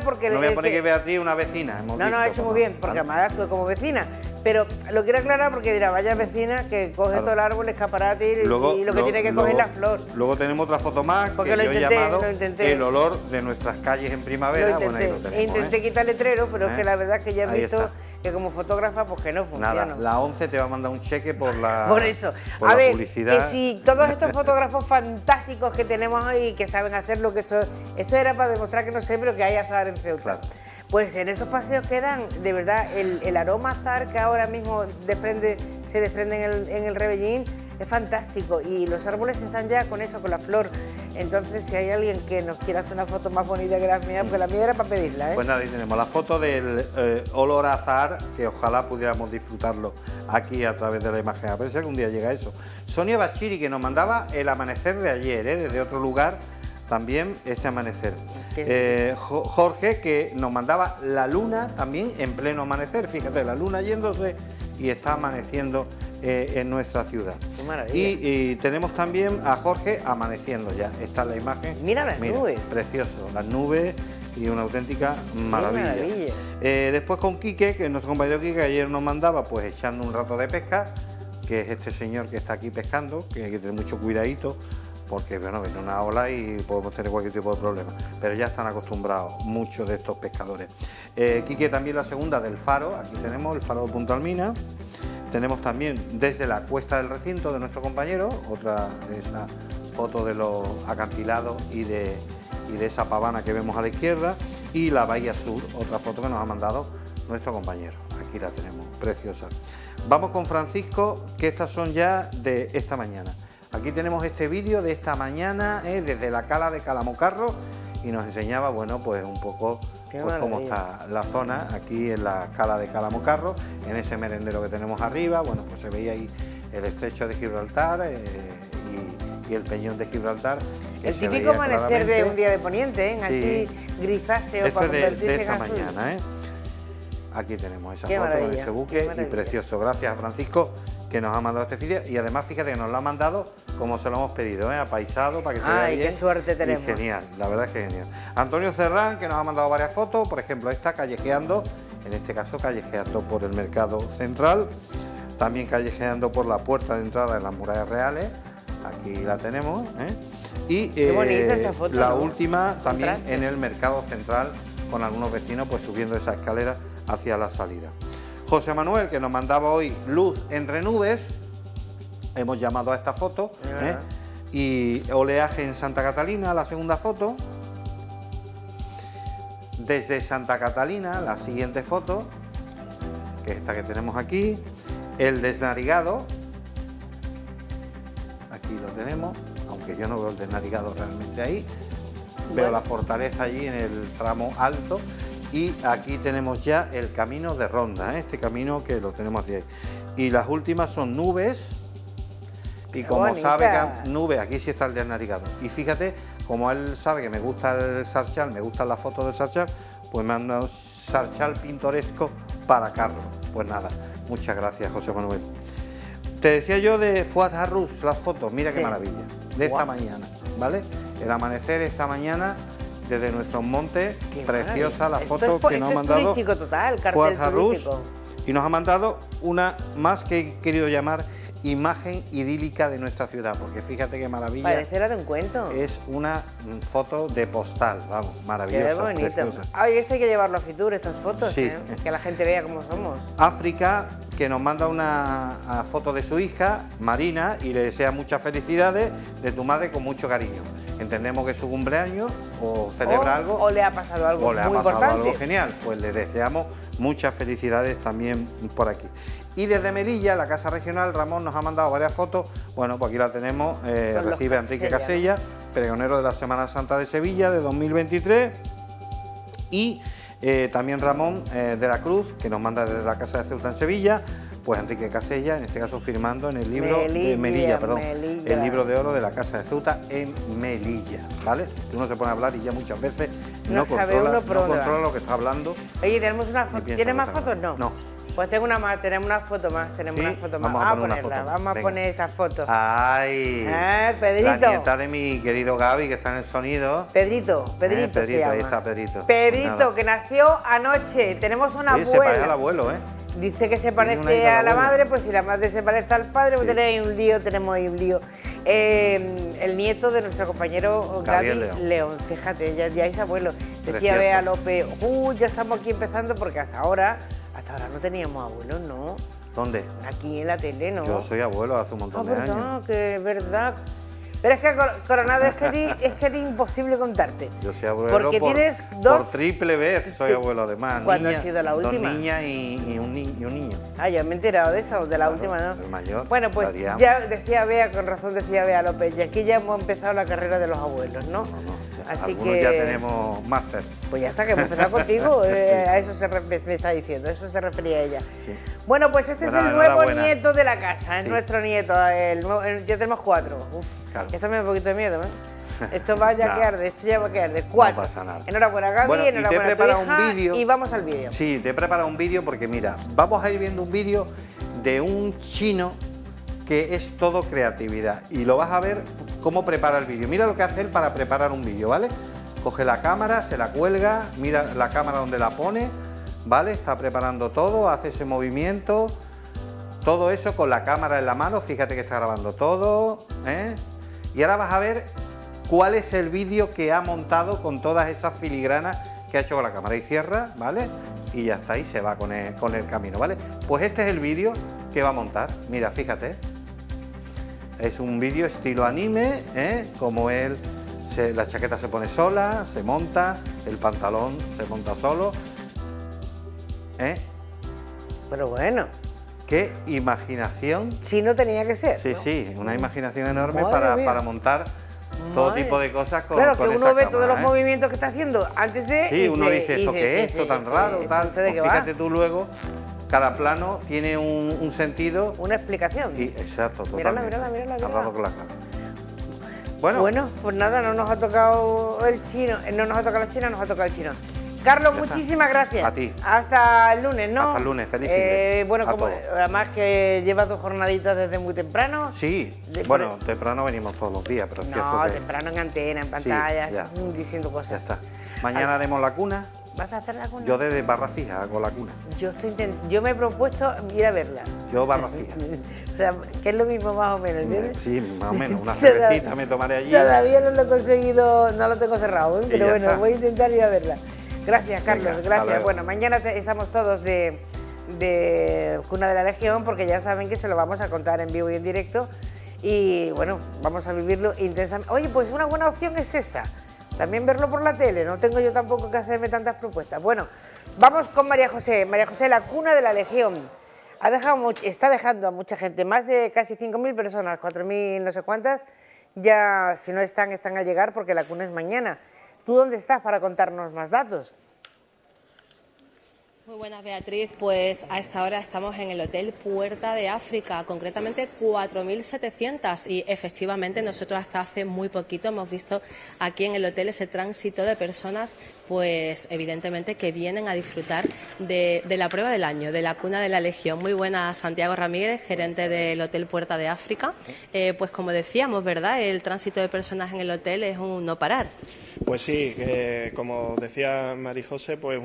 Beatriz una vecina. No, ha hecho muy bien, porque además actúe como vecina. Pero lo quiero aclarar porque dirá, vaya vecina que coge todo el árbol, escaparate y lo que tiene que coger la flor. Luego tenemos otra foto más porque que yo he llamado el olor de nuestras calles en primavera. Bueno, ahí lo tenemos, intenté quitar el letrero, pero es que la verdad es que ya he visto que como fotógrafa pues que no funciona. Nada, la 11 te va a mandar un cheque por la por eso. Por a ver, publicidad. Que si todos estos fotógrafos fantásticos que tenemos hoy, que saben hacer lo que esto era para demostrar que no sé, pero que hay azahar en Ceuta. Claro. Pues en esos paseos que dan, de verdad, el aroma azahar que ahora mismo se desprende en el Rebellín es fantástico, y los árboles están ya con eso, con la flor. Entonces, si hay alguien que nos quiera hacer una foto más bonita que la mía, porque la mía era para pedirla, Pues nada, ahí tenemos la foto del olor a azahar, que ojalá pudiéramos disfrutarlo aquí a través de la imagen. A ver si algún día llega eso. Sonia Bachiri, que nos mandaba el amanecer de ayer, desde otro lugar, también este amanecer. Jorge, que nos mandaba la luna también en pleno amanecer, fíjate, la luna yéndose y está amaneciendo en nuestra ciudad. Qué maravilla. Y tenemos también a Jorge amaneciendo ya, esta es la imagen. Mira las nubes. Precioso, las nubes y una auténtica maravilla. Después con Quique, que nuestro compañero Quique ayer nos mandaba pues echando un rato de pesca, que es este señor que está aquí pescando, que hay que tener mucho cuidadito, porque bueno, viene una ola y podemos tener cualquier tipo de problema, pero ya están acostumbrados muchos de estos pescadores. Quique también la segunda del faro, aquí tenemos el faro de Punta Almina, tenemos también desde la cuesta del recinto de nuestro compañero, otra de esas fotos de los acantilados y de esa pavana que vemos a la izquierda, y la bahía sur, otra foto que nos ha mandado nuestro compañero, aquí la tenemos, preciosa. Vamos con Francisco, que estas son ya de esta mañana. Aquí tenemos este vídeo de esta mañana desde la cala de Calamocarro, y nos enseñaba, bueno, pues un poco pues, cómo está la zona aquí en la cala de Calamocarro, en ese merendero que tenemos arriba. Bueno, pues se veía ahí el estrecho de Gibraltar y el peñón de Gibraltar. El típico amanecer de un día de poniente, así grisáceo. Esto es de esta mañana, Aquí tenemos esa foto con ese buque y precioso. Gracias a Francisco, que nos ha mandado este vídeo, y además fíjate que nos lo ha mandado como se lo hemos pedido, apaisado para que se vea bien. ¡Qué suerte tenemos! Y genial, la verdad es que genial. Antonio Cerdán, que nos ha mandado varias fotos, por ejemplo esta callejeando, en este caso callejeando por el mercado central, también callejeando por la puerta de entrada de las murallas reales, aquí la tenemos, y qué bonita esa foto, la última también en el mercado central, con algunos vecinos pues subiendo esa escalera hacia la salida. José Manuel, que nos mandaba hoy luz entre nubes, hemos llamado a esta foto, y oleaje en Santa Catalina, la segunda foto. Desde Santa Catalina, la siguiente foto, que es esta que tenemos aquí, el desnarigado, aquí lo tenemos, aunque yo no veo el desnarigado realmente ahí, veo la fortaleza allí en el tramo alto, y aquí tenemos ya el camino de Ronda, este camino que lo tenemos de ahí. Y las últimas son nubes, y como sabe que nubes, aquí sí está el desnarigado. Y fíjate, como él sabe que me gusta el sarchal, me gustan las fotos del sarchal, pues me han dado sarchal pintoresco para Carlos. Pues nada, muchas gracias, José Manuel. Te decía yo de Fuad Harrus, las fotos, mira qué maravilla, de esta mañana, ¿vale? El amanecer esta mañana desde nuestros montes, preciosa la foto que nos ha mandado Fuad Harrus, y nos ha mandado una más que he querido llamar imagen idílica de nuestra ciudad, porque fíjate qué maravilla. Pareciera de un cuento. Es una foto de postal, vamos, maravillosa, qué bonito. preciosa. Ay, esto hay que llevarlo a Fitur, estas fotos, sí. Que la gente vea cómo somos. África, que nos manda una foto de su hija, Marina, y le desea muchas felicidades de tu madre con mucho cariño. Entendemos que es su cumpleaños, o celebra algo. O le ha pasado algo muy importante. O le ha pasado algo genial, pues le deseamos muchas felicidades también por aquí. Y desde Melilla, la Casa Regional, Ramón nos ha mandado varias fotos. Bueno, pues aquí la tenemos, recibe a Enrique Casella, pregonero de la Semana Santa de Sevilla de 2023. Y también Ramón de la Cruz, que nos manda desde la Casa de Ceuta en Sevilla, pues Enrique Casella, en este caso firmando en el libro de Melilla, el libro de oro de la Casa de Ceuta en Melilla, ¿vale? Que uno se pone a hablar y ya muchas veces no controla lo que está hablando. Oye, tenemos una foto. ¿Tienes más fotos? No. No. Pues tengo una más, tenemos una foto más, Vamos a ponerla, vamos a poner esa foto. ¡Ay! Pedrito. La nieta de mi querido Gaby, que está en el sonido. Pedrito se llama. Ahí está Pedrito. Pedrito, que nació anoche. Tenemos una abuela. Se parece al abuelo, ¿eh? Dice que se parece a la madre, pues si la madre se parece al padre, pues tenemos ahí un lío. El nieto de nuestro compañero Gaby León, fíjate, ya es abuelo. Decía Bea López, ya estamos aquí empezando, porque hasta ahora no teníamos abuelos, ¿no? ¿Dónde? Aquí en la tele, ¿no? Yo soy abuelo hace un montón de años. Que es verdad. Pero es que, Coronado, es que es imposible contarte. Yo soy abuelo porque tienes por triple vez, soy abuelo además. ¿Cuándo ha sido la última? 2 niñas y un niño. Ya me he enterado de eso, de la última, ¿no? El mayor. Bueno, pues ya decía Bea, con razón decía Bea López, y aquí ya hemos empezado la carrera de los abuelos, ¿no? Así que ya tenemos máster. Pues ya está, que hemos empezado contigo, a eso me está diciendo, eso se refería a ella. Sí. Bueno, pues este es el nuevo nieto de la casa, es nuestro nieto, ya tenemos 4. Uf, esto me da un poquito de miedo, ¿eh? Esto va ya a quedar esto ya va a quedar de 4. No pasa nada. Enhorabuena, Gaby, enhorabuena a tu hija, y vamos al vídeo. Sí, te he preparado un vídeo porque mira, vamos a ir viendo un vídeo de un chino que es todo creatividad y lo vas a ver cómo prepara el vídeo. Mira lo que hace él para preparar un vídeo, ¿vale? Coge la cámara, se la cuelga, mira la cámara donde la pone, ¿vale? Está preparando todo, hace ese movimiento, todo eso con la cámara en la mano, fíjate que está grabando todo, ¿eh? Y ahora vas a ver cuál es el vídeo que ha montado con todas esas filigranas que ha hecho con la cámara. Y cierra, ¿vale? Y ya está, ahí se va con el camino, ¿vale? Pues este es el vídeo que va a montar, mira, fíjate. Es un vídeo estilo anime, como él, la chaqueta se pone sola, se monta, el pantalón se monta solo. Pero bueno. Qué imaginación. Sí, no tenía que ser. Sí, ¿no? Sí, una imaginación enorme para montar todo tipo de cosas con esa cámara. Claro, que uno ve todos los movimientos que está haciendo antes de... Sí, uno dice, ¿esto qué es? ¿Esto tan raro? Tal. Pues fíjate tú luego... Cada plano tiene un sentido. Una explicación. Exacto, totalmente. Mírala. Hablado con la cara. Bueno, pues nada, no nos ha tocado el chino, no nos ha tocado la china, nos ha tocado el chino. Carlos, muchísimas gracias. A ti. Hasta el lunes, ¿no? Hasta el lunes, feliz fin de Bueno, como además que llevas 2 jornaditas desde muy temprano. Sí, bueno, temprano venimos todos los días, pero es cierto que... No, temprano en antena, en pantalla, diciendo cosas. Ya está. Mañana haremos la cuna. ¿Vas a hacer la cuna? Yo desde Barra Fija hago la cuna. Yo me he propuesto ir a verla. Yo Barra Fija. O sea, que es lo mismo más o menos, ¿entiendes? Sí, más o menos. Una cervecita me tomaré allí. Todavía no lo he conseguido, no lo tengo cerrado, ¿eh? Pero bueno, voy a intentar ir a verla. Gracias, Carlos, gracias. Bueno, mañana estamos todos de de Cuna de la Legión, porque ya saben que se lo vamos a contar en vivo y en directo y bueno, vamos a vivirlo intensamente. Oye, pues una buena opción es esa, también verlo por la tele, no tengo yo tampoco que hacerme tantas propuestas. Bueno, vamos con María José. María José, la Cuna de la Legión está dejando a mucha gente, más de casi 5.000 personas, 4.000 no sé cuántas, ya si no están al llegar porque la cuna es mañana. ¿Tú dónde estás para contarnos más datos? Muy buenas, Beatriz. Pues a esta hora estamos en el Hotel Puerta de África, concretamente 4.700, y efectivamente nosotros hasta hace muy poquito hemos visto aquí en el hotel ese tránsito de personas, pues evidentemente que vienen a disfrutar de la prueba del año, de la Cuna de la Legión. Muy buenas, Santiago Ramírez, gerente del Hotel Puerta de África. Pues como decíamos, ¿verdad?, el tránsito de personas en el hotel es un no parar. Pues sí, como decía María José, pues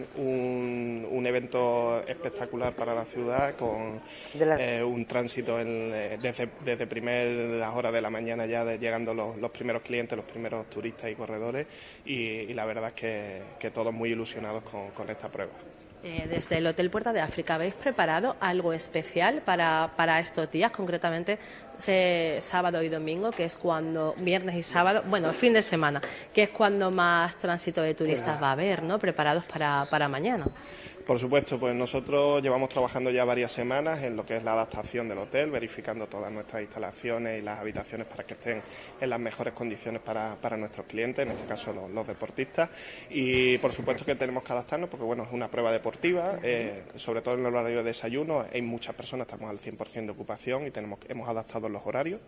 un evento espectacular para la ciudad, con un tránsito desde primeras horas de la mañana ya llegando los primeros clientes, los primeros turistas y corredores, y la verdad es que todos muy ilusionados con esta prueba. Desde el Hotel Puerta de África, ¿habéis preparado algo especial para estos días, concretamente sábado y domingo, que es cuando, viernes y sábado, bueno, fin de semana, que es cuando más tránsito de turistas va a haber, ¿no?, preparados para mañana? Por supuesto, pues nosotros llevamos trabajando ya varias semanas en lo que es la adaptación del hotel, verificando todas nuestras instalaciones y las habitaciones para que estén en las mejores condiciones para nuestros clientes, en este caso los deportistas, y por supuesto que tenemos que adaptarnos porque bueno, es una prueba deportiva, sobre todo en el horario de desayuno, hay muchas personas, estamos al 100% de ocupación y hemos adaptado los horarios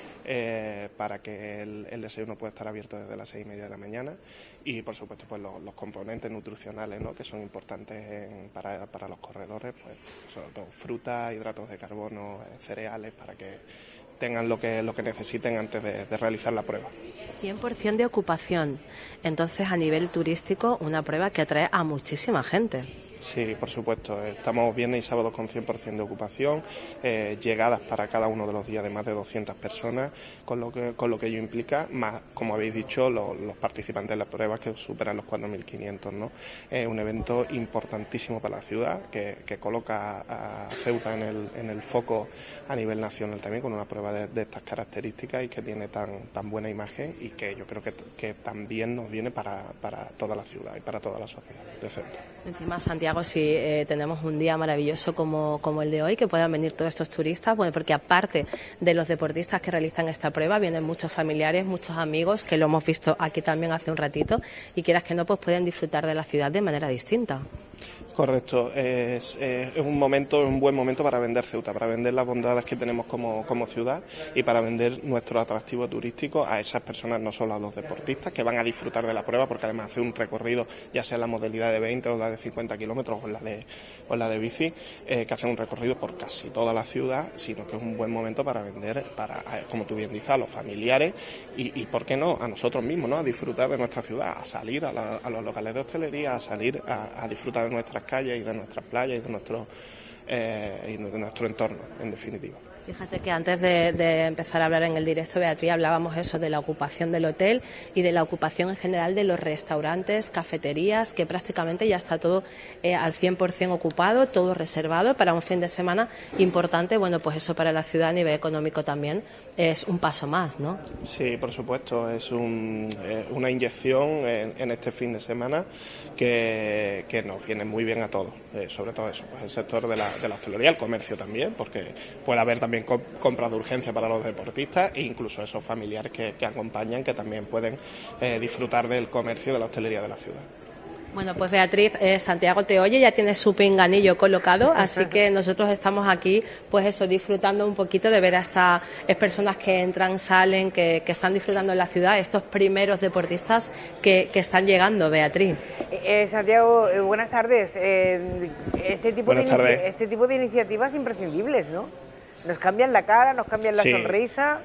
para que el desayuno pueda estar abierto desde las 6:30 de la mañana, y por supuesto pues los componentes nutricionales, ¿no?, que son importantes para los corredores, pues sobre todo fruta, hidratos de carbono, cereales, para que tengan lo que necesiten antes de realizar la prueba. 100% de ocupación, entonces a nivel turístico una prueba que atrae a muchísima gente. Sí, por supuesto. Estamos viernes y sábado con 100% de ocupación, llegadas para cada uno de los días de más de 200 personas, con lo que ello implica, más, como habéis dicho, los participantes de las pruebas que superan los 4.500, ¿no? Es un evento importantísimo para la ciudad, que coloca a Ceuta en el foco a nivel nacional también, con una prueba de estas características y que tiene tan buena imagen, y que yo creo que también nos viene para toda la ciudad y para toda la sociedad de Ceuta. Encima, Santiago, si tenemos un día maravilloso como el de hoy, que puedan venir todos estos turistas, bueno, porque aparte de los deportistas que realizan esta prueba, vienen muchos familiares, muchos amigos, que lo hemos visto aquí también hace un ratito, y quieras que no, pues pueden disfrutar de la ciudad de manera distinta. Correcto, es un buen momento para vender Ceuta, para vender las bondades que tenemos como ciudad y para vender nuestro atractivo turístico a esas personas, no solo a los deportistas que van a disfrutar de la prueba, porque además hace un recorrido, ya sea en la modalidad de 20 o la de 50 kilómetros o en la de bici, que hacen un recorrido por casi toda la ciudad, sino que es un buen momento para vender, como tú bien dices, a los familiares y ¿por qué no?, a nosotros mismos, ¿no?, a disfrutar de nuestra ciudad, a salir a los locales de hostelería, a salir a disfrutar de nuestras calles y de nuestras playas y de nuestro entorno, en definitiva. Fíjate que antes de empezar a hablar en el directo, Beatriz, hablábamos eso de la ocupación del hotel y de la ocupación en general de los restaurantes, cafeterías, que prácticamente ya está todo al 100% ocupado, todo reservado para un fin de semana importante. Bueno, pues eso para la ciudad a nivel económico también es un paso más, ¿no? Sí, por supuesto, es una inyección en este fin de semana que nos viene muy bien a todos, sobre todo eso, pues el sector de la hostelería, el comercio también, porque puede haber también compras de urgencia para los deportistas e incluso esos familiares que acompañan, que también pueden disfrutar del comercio de la hostelería de la ciudad. Bueno, pues Beatriz, Santiago te oye, ya tiene su pinganillo colocado, así que nosotros estamos aquí, pues eso, disfrutando un poquito de ver a estas personas que entran, salen, que están disfrutando en la ciudad, estos primeros deportistas que están llegando, Beatriz. Santiago, buenas tardes. Este tipo de iniciativas imprescindibles, ¿no? Nos cambian la cara, nos cambian la sonrisa.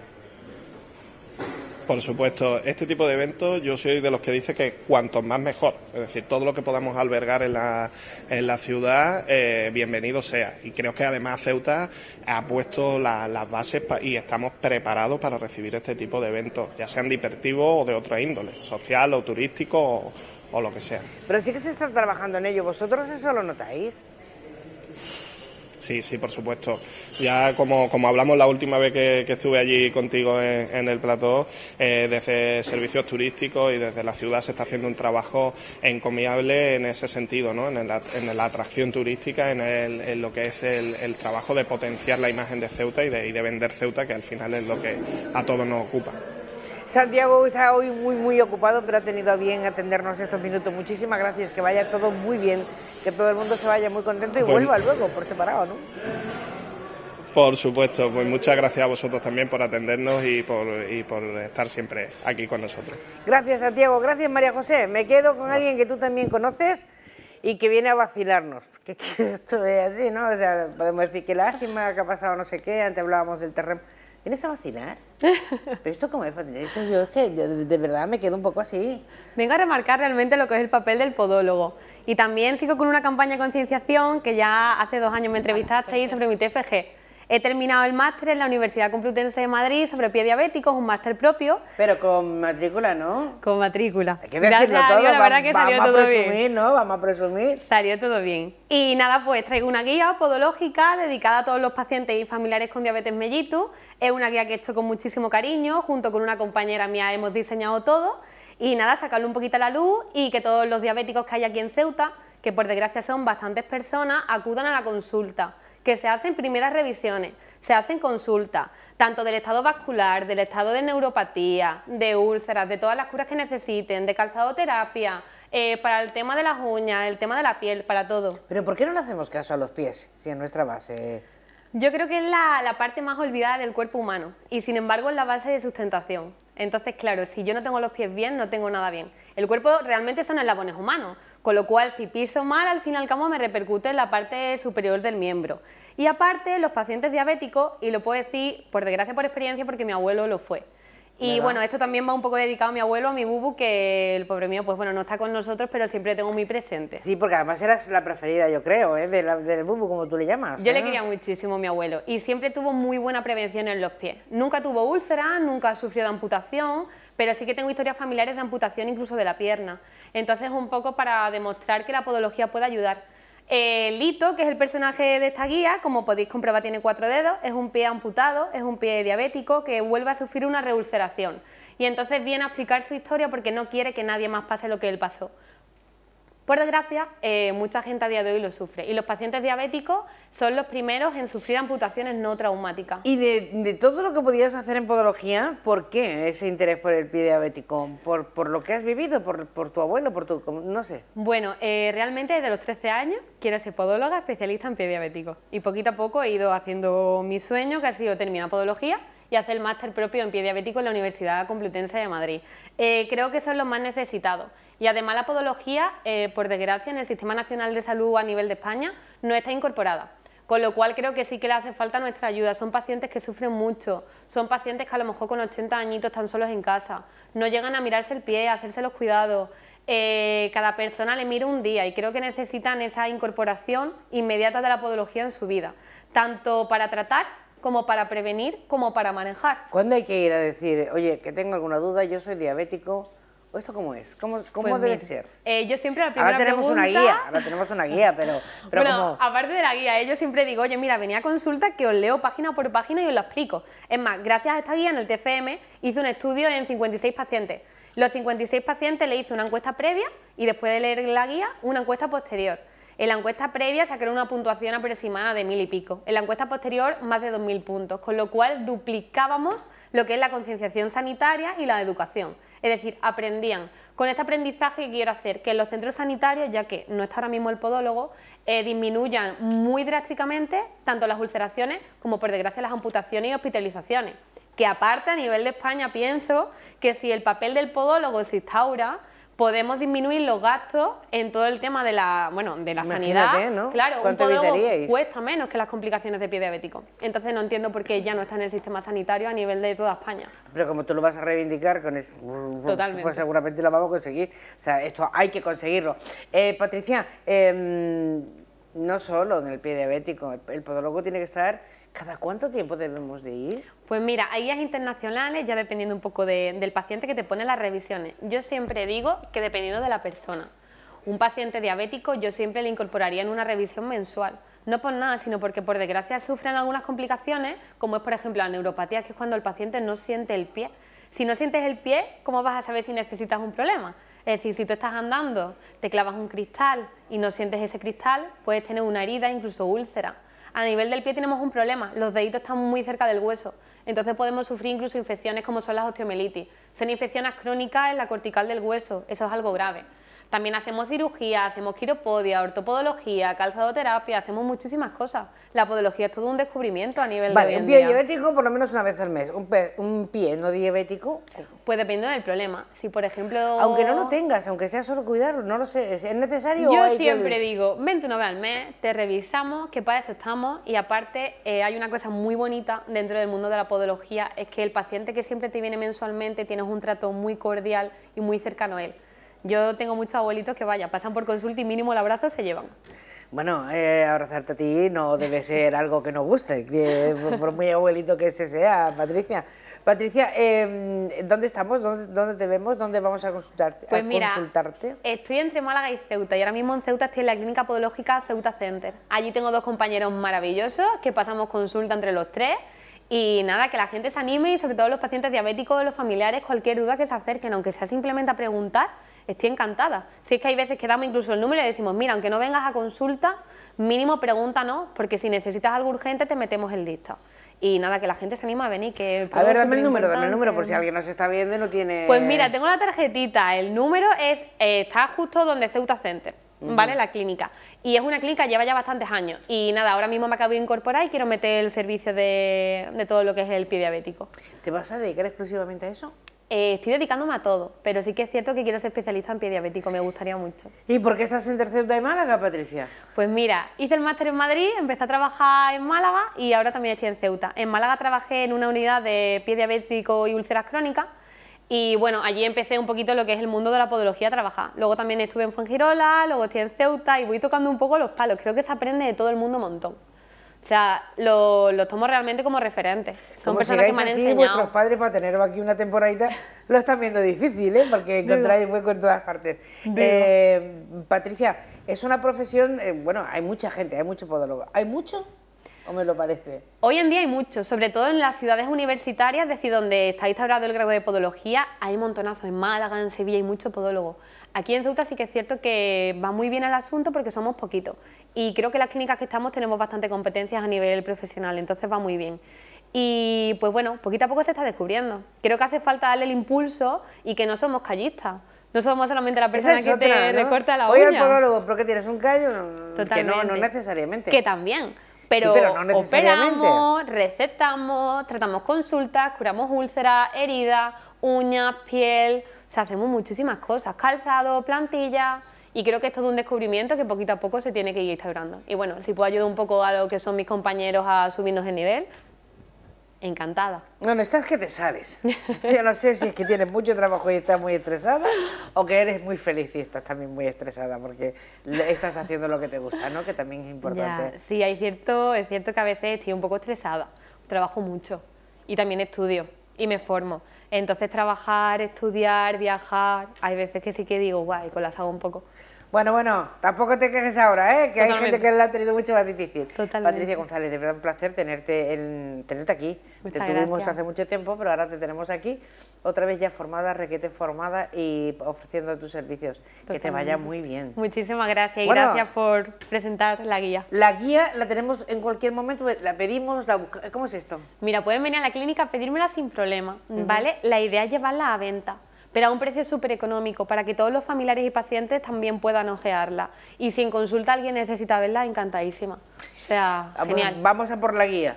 Por supuesto, este tipo de eventos yo soy de los que dice que cuanto más mejor, es decir, todo lo que podamos albergar en la ciudad, bienvenido sea. Y creo que además Ceuta ha puesto las bases y estamos preparados para recibir este tipo de eventos, ya sean deportivos o de otra índole, social o turístico o lo que sea. Pero sí que se está trabajando en ello, ¿vosotros eso lo notáis? Sí, sí, por supuesto. Ya como hablamos la última vez que estuve allí contigo en el plató, desde servicios turísticos y desde la ciudad se está haciendo un trabajo encomiable en ese sentido, ¿no? En la atracción turística, en lo que es el trabajo de potenciar la imagen de Ceuta y de vender Ceuta, que al final es lo que a todos nos ocupa. Santiago está hoy muy ocupado, pero ha tenido a bien atendernos estos minutos. Muchísimas gracias, que vaya todo muy bien, que todo el mundo se vaya muy contento y vuelva luego por separado, ¿no? Por supuesto, pues muchas gracias a vosotros también por atendernos y por estar siempre aquí con nosotros. Gracias, Santiago. Gracias, María José. Me quedo con alguien que tú también conoces y que viene a vacilarnos. Que esto es así, ¿no? O sea, podemos decir que lástima, que ha pasado no sé qué, antes hablábamos del terremoto. ¿Vienes a vacilar? ¿Pero esto cómo es, Patricia? Esto yo es que de verdad me quedo un poco así. Vengo a remarcar realmente lo que es el papel del podólogo. Y también sigo con una campaña de concienciación que ya hace 2 años me entrevistasteis sobre mi TFG. He terminado el máster en la Universidad Complutense de Madrid sobre pie diabético, es un máster propio. Pero con matrícula, ¿no? Con matrícula. Hay que decirlo todo, la verdad que salió todo bien. Vamos a presumir, ¿no? Vamos a presumir. Salió todo bien. Y nada, pues traigo una guía podológica dedicada a todos los pacientes y familiares con diabetes mellitus. Es una guía que he hecho con muchísimo cariño, junto con una compañera mía hemos diseñado todo. Y nada, sacarlo un poquito a la luz y que todos los diabéticos que hay aquí en Ceuta, que por desgracia son bastantes personas, acudan a la consulta, que se hacen primeras revisiones, se hacen consultas, tanto del estado vascular, del estado de neuropatía, de úlceras, de todas las curas que necesiten, de calzadoterapia, para el tema de las uñas, el tema de la piel, para todo. ¿Pero por qué no le hacemos caso a los pies, si es nuestra base? Yo creo que es la parte más olvidada del cuerpo humano y sin embargo es la base de sustentación. Entonces, claro, si yo no tengo los pies bien, no tengo nada bien. El cuerpo realmente son eslabones humanos, con lo cual si piso mal, al fin y al cabo me repercute en la parte superior del miembro. Y aparte, los pacientes diabéticos, y lo puedo decir por desgracia, por experiencia, porque mi abuelo lo fue. Y ¿verdad? bueno, esto también va un poco dedicado a mi abuelo, a mi bubu, que el pobre mío, pues bueno, no está con nosotros, pero siempre tengo muy presente. Sí, porque además eras la preferida, yo creo, del bubu, como tú le llamas. Yo le quería muchísimo a mi abuelo y siempre tuvo muy buena prevención en los pies. Nunca tuvo úlceras, nunca sufrió de amputación, pero sí que tengo historias familiares de amputación incluso de la pierna. Entonces, un poco para demostrar que la podología puede ayudar. Lito, que es el personaje de esta guía, como podéis comprobar tiene 4 dedos, es un pie amputado, es un pie diabético que vuelve a sufrir una reulceración. Y entonces viene a explicar su historia porque no quiere que nadie más pase lo que él pasó. Por desgracia, mucha gente a día de hoy lo sufre y los pacientes diabéticos son los primeros en sufrir amputaciones no traumáticas. Y de todo lo que podías hacer en podología, ¿por qué ese interés por el pie diabético? ¿Por lo que has vivido? ¿Por tu abuelo? No sé. Bueno, realmente desde los 13 años quiero ser podóloga especialista en pie diabético y poquito a poco he ido haciendo mi sueño, que ha sido terminar podología y hacer el máster propio en pie diabético en la Universidad Complutense de Madrid. Creo que son los más necesitados. Y además la podología, por desgracia, en el Sistema Nacional de Salud a nivel de España no está incorporada. Con lo cual creo que sí que le hace falta nuestra ayuda. Son pacientes que sufren mucho, son pacientes que a lo mejor con 80 añitos están solos en casa, no llegan a mirarse el pie, a hacerse los cuidados. Cada persona le mira un día y creo que necesitan esa incorporación inmediata de la podología en su vida, tanto para tratar como para prevenir, como para manejar. ¿Cuándo hay que ir a decir, oye, que tengo alguna duda, yo soy diabético? ¿O esto cómo es? ¿Cómo Pues debe mira, ser? Yo siempre la primera Ahora tenemos pregunta... ahora tenemos una guía, pero bueno, ¿cómo? aparte de la guía, yo siempre digo, oye, mira, venía a consulta que os leo página por página y os lo explico. Es más, gracias a esta guía en el TFM hice un estudio en 56 pacientes. Los 56 pacientes le hice una encuesta previa y después de leer la guía, una encuesta posterior. En la encuesta previa sacaron una puntuación aproximada de 1000 y pico. En la encuesta posterior, más de 2000 puntos, con lo cual duplicábamos lo que es la concienciación sanitaria y la educación. Es decir, aprendían. Con este aprendizaje que quiero hacer, que en los centros sanitarios, ya que no está ahora mismo el podólogo, disminuyan muy drásticamente tanto las ulceraciones como, por desgracia, las amputaciones y hospitalizaciones. Que aparte, a nivel de España, pienso que si el papel del podólogo se instaura, podemos disminuir los gastos en todo el tema de la, sanidad, ¿no? Claro, un ¿Cuánto podólogo evitaríais? cuesta menos que las complicaciones de pie diabético. Entonces no entiendo por qué ya no está en el sistema sanitario a nivel de toda España. Pero como tú lo vas a reivindicar, con eso, Totalmente. pues seguramente lo vamos a conseguir. O sea, esto hay que conseguirlo. Patricia, no solo en el pie diabético, el podólogo tiene que estar... ¿Cada cuánto tiempo debemos de ir? Pues mira, hay guías internacionales, ya dependiendo un poco del paciente, que te ponen las revisiones. Yo siempre digo que dependiendo de la persona. un paciente diabético yo siempre le incorporaría en una revisión mensual. No por nada, sino porque por desgracia sufren algunas complicaciones, como es por ejemplo la neuropatía, que es cuando el paciente no siente el pie. Si no sientes el pie, ¿cómo vas a saber si necesitas un problema? Es decir, si tú estás andando, te clavas un cristal y no sientes ese cristal, puedes tener una herida, incluso úlcera. A nivel del pie tenemos un problema, los deditos están muy cerca del hueso, entonces podemos sufrir incluso infecciones como son las osteomielitis. Son infecciones crónicas en la cortical del hueso, eso es algo grave. También hacemos cirugía, hacemos quiropodia, ortopodología, calzadoterapia, hacemos muchísimas cosas. La podología es todo un descubrimiento a nivel de hoy en un pie día. diabético por lo menos una vez al mes, un pie no diabético. Pues depende del problema. Si por ejemplo... Aunque no lo tengas, aunque sea solo cuidarlo, no lo sé, ¿es necesario? Yo o hay siempre que... digo, vente una vez al mes, te revisamos, que para eso estamos, y aparte hay una cosa muy bonita dentro del mundo de la podología, es que el paciente que siempre te viene mensualmente tienes un trato muy cordial y muy cercano a él. Yo tengo muchos abuelitos que pasan por consulta y mínimo el abrazo se llevan. Bueno, abrazarte a ti no debe ser algo que nos guste, por muy abuelito que ese sea, Patricia. Patricia, ¿dónde estamos? ¿Dónde te vemos? ¿Dónde vamos a consultarte? Pues mira, estoy entre Málaga y Ceuta y ahora mismo en Ceuta estoy en la clínica podológica Ceuta Center. Allí tengo dos compañeros maravillosos que pasamos consulta entre los tres. Y nada, que la gente se anime y sobre todo los pacientes diabéticos, los familiares, cualquier duda que se acerquen, aunque sea simplemente a preguntar, estoy encantada. Si es que hay veces que damos incluso el número y decimos, mira, aunque no vengas a consulta, mínimo pregúntanos, porque si necesitas algo urgente te metemos en lista. Y nada, que la gente se anima a venir. Que a ver, dame el número, por si alguien nos está viendo y no tiene... Pues mira, tengo la tarjetita, el número está justo donde Ceuta Center. ¿Vale? La clínica. Y es una clínica que lleva ya bastantes años. Y nada, ahora mismo me acabo de incorporar y quiero meter el servicio de todo lo que es el pie diabético. ¿Te vas a dedicar exclusivamente a eso? Estoy dedicándome a todo, pero sí que es cierto que quiero ser especialista en pie diabético, me gustaría mucho. ¿Y por qué estás en Ceuta de Málaga, Patricia? Pues mira, hice el máster en Madrid, empecé a trabajar en Málaga y ahora también estoy en Ceuta. En Málaga trabajé en una unidad de pie diabético y úlceras crónicas. Y bueno, allí empecé un poquito lo que es el mundo de la podología a trabajar. Luego también estuve en Fuengirola, luego estoy en Ceuta y voy tocando un poco los palos. Creo que se aprende de todo el mundo un montón. O sea, lo tomo realmente como referente. Son personas que me han enseñado. Vuestros padres para teneros aquí una temporadita lo están viendo difícil, ¿eh? Porque encontráis hueco en todas partes. Patricia, es una profesión, bueno, hay mucha gente, hay mucho podólogo. ¿Hay mucho? ¿O me lo parece? Hoy en día hay mucho, sobre todo en las ciudades universitarias, es decir, donde está instaurado el grado de podología, hay montonazos. En Málaga, en Sevilla hay mucho podólogo. Aquí en Ceuta sí que es cierto que va muy bien el asunto porque somos poquitos. Y creo que las clínicas que estamos tenemos bastante competencias a nivel profesional, entonces va muy bien. Y pues bueno, poquito a poco se está descubriendo. Creo que hace falta darle el impulso y que no somos callistas. No somos solamente la persona que te recorta la uña. Oye, el podólogo, ¿pero qué tienes? ¿Un callo? Totalmente. Que no necesariamente. Que también. Pero, sí, pero no necesariamente. Operamos, recetamos, tratamos consultas, curamos úlceras, heridas, uñas, piel, o sea, hacemos muchísimas cosas, calzado, plantilla, y creo que es todo un descubrimiento que poquito a poco se tiene que ir instaurando. Y bueno, si puedo ayudar un poco a lo que son mis compañeros a subirnos de nivel, encantada. Bueno, estás que te sales. Yo no sé si es que tienes mucho trabajo y estás muy estresada o que eres muy feliz y estás también muy estresada porque estás haciendo lo que te gusta, ¿no? Que también es importante. Ya, sí, es cierto que a veces estoy un poco estresada, trabajo mucho y también estudio y me formo. Entonces trabajar, estudiar, viajar, hay veces que sí que digo, guay, colapsado un poco. Bueno, tampoco te quejes ahora, ¿eh? Que Totalmente. hay gente que la ha tenido mucho más difícil. Totalmente. Patricia González, de verdad un placer tenerte aquí. Muchas te tuvimos gracias. hace mucho tiempo, pero ahora te tenemos aquí, otra vez ya formada, requete formada y ofreciendo tus servicios. Totalmente. Que te vaya muy bien. Muchísimas gracias y Bueno, gracias por presentar la guía. La guía la tenemos en cualquier momento, la pedimos, la buscamos. ¿Cómo es esto? Mira, pueden venir a la clínica a pedírmela sin problema, ¿vale? La idea es llevarla a venta, pero a un precio súper económico, para que todos los familiares y pacientes también puedan ojearla. Y si en consulta alguien necesita verla, encantadísima. O sea, genial. Vamos a por la guía,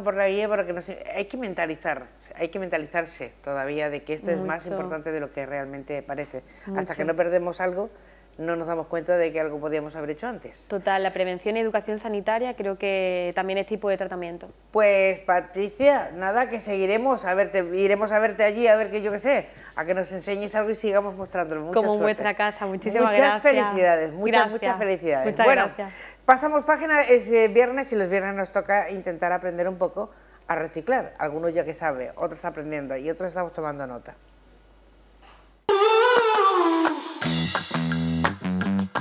porque hay que mentalizarse todavía de que esto es más importante de lo que realmente parece. Hasta que no perdemos algo, no nos damos cuenta de que algo podíamos haber hecho antes. Total, la prevención y educación sanitaria creo que también es tipo de tratamiento. Pues Patricia, nada, que seguiremos a verte, iremos a verte allí, a ver que yo qué sé, a que nos enseñes algo y sigamos mostrándolo. Mucha Como en suerte. vuestra casa, muchas gracias. Felicidades, muchas felicidades. Muchas bueno, gracias. pasamos página, es viernes y los viernes nos toca intentar aprender un poco a reciclar. Algunos ya que sabe, otros aprendiendo y otros estamos tomando nota.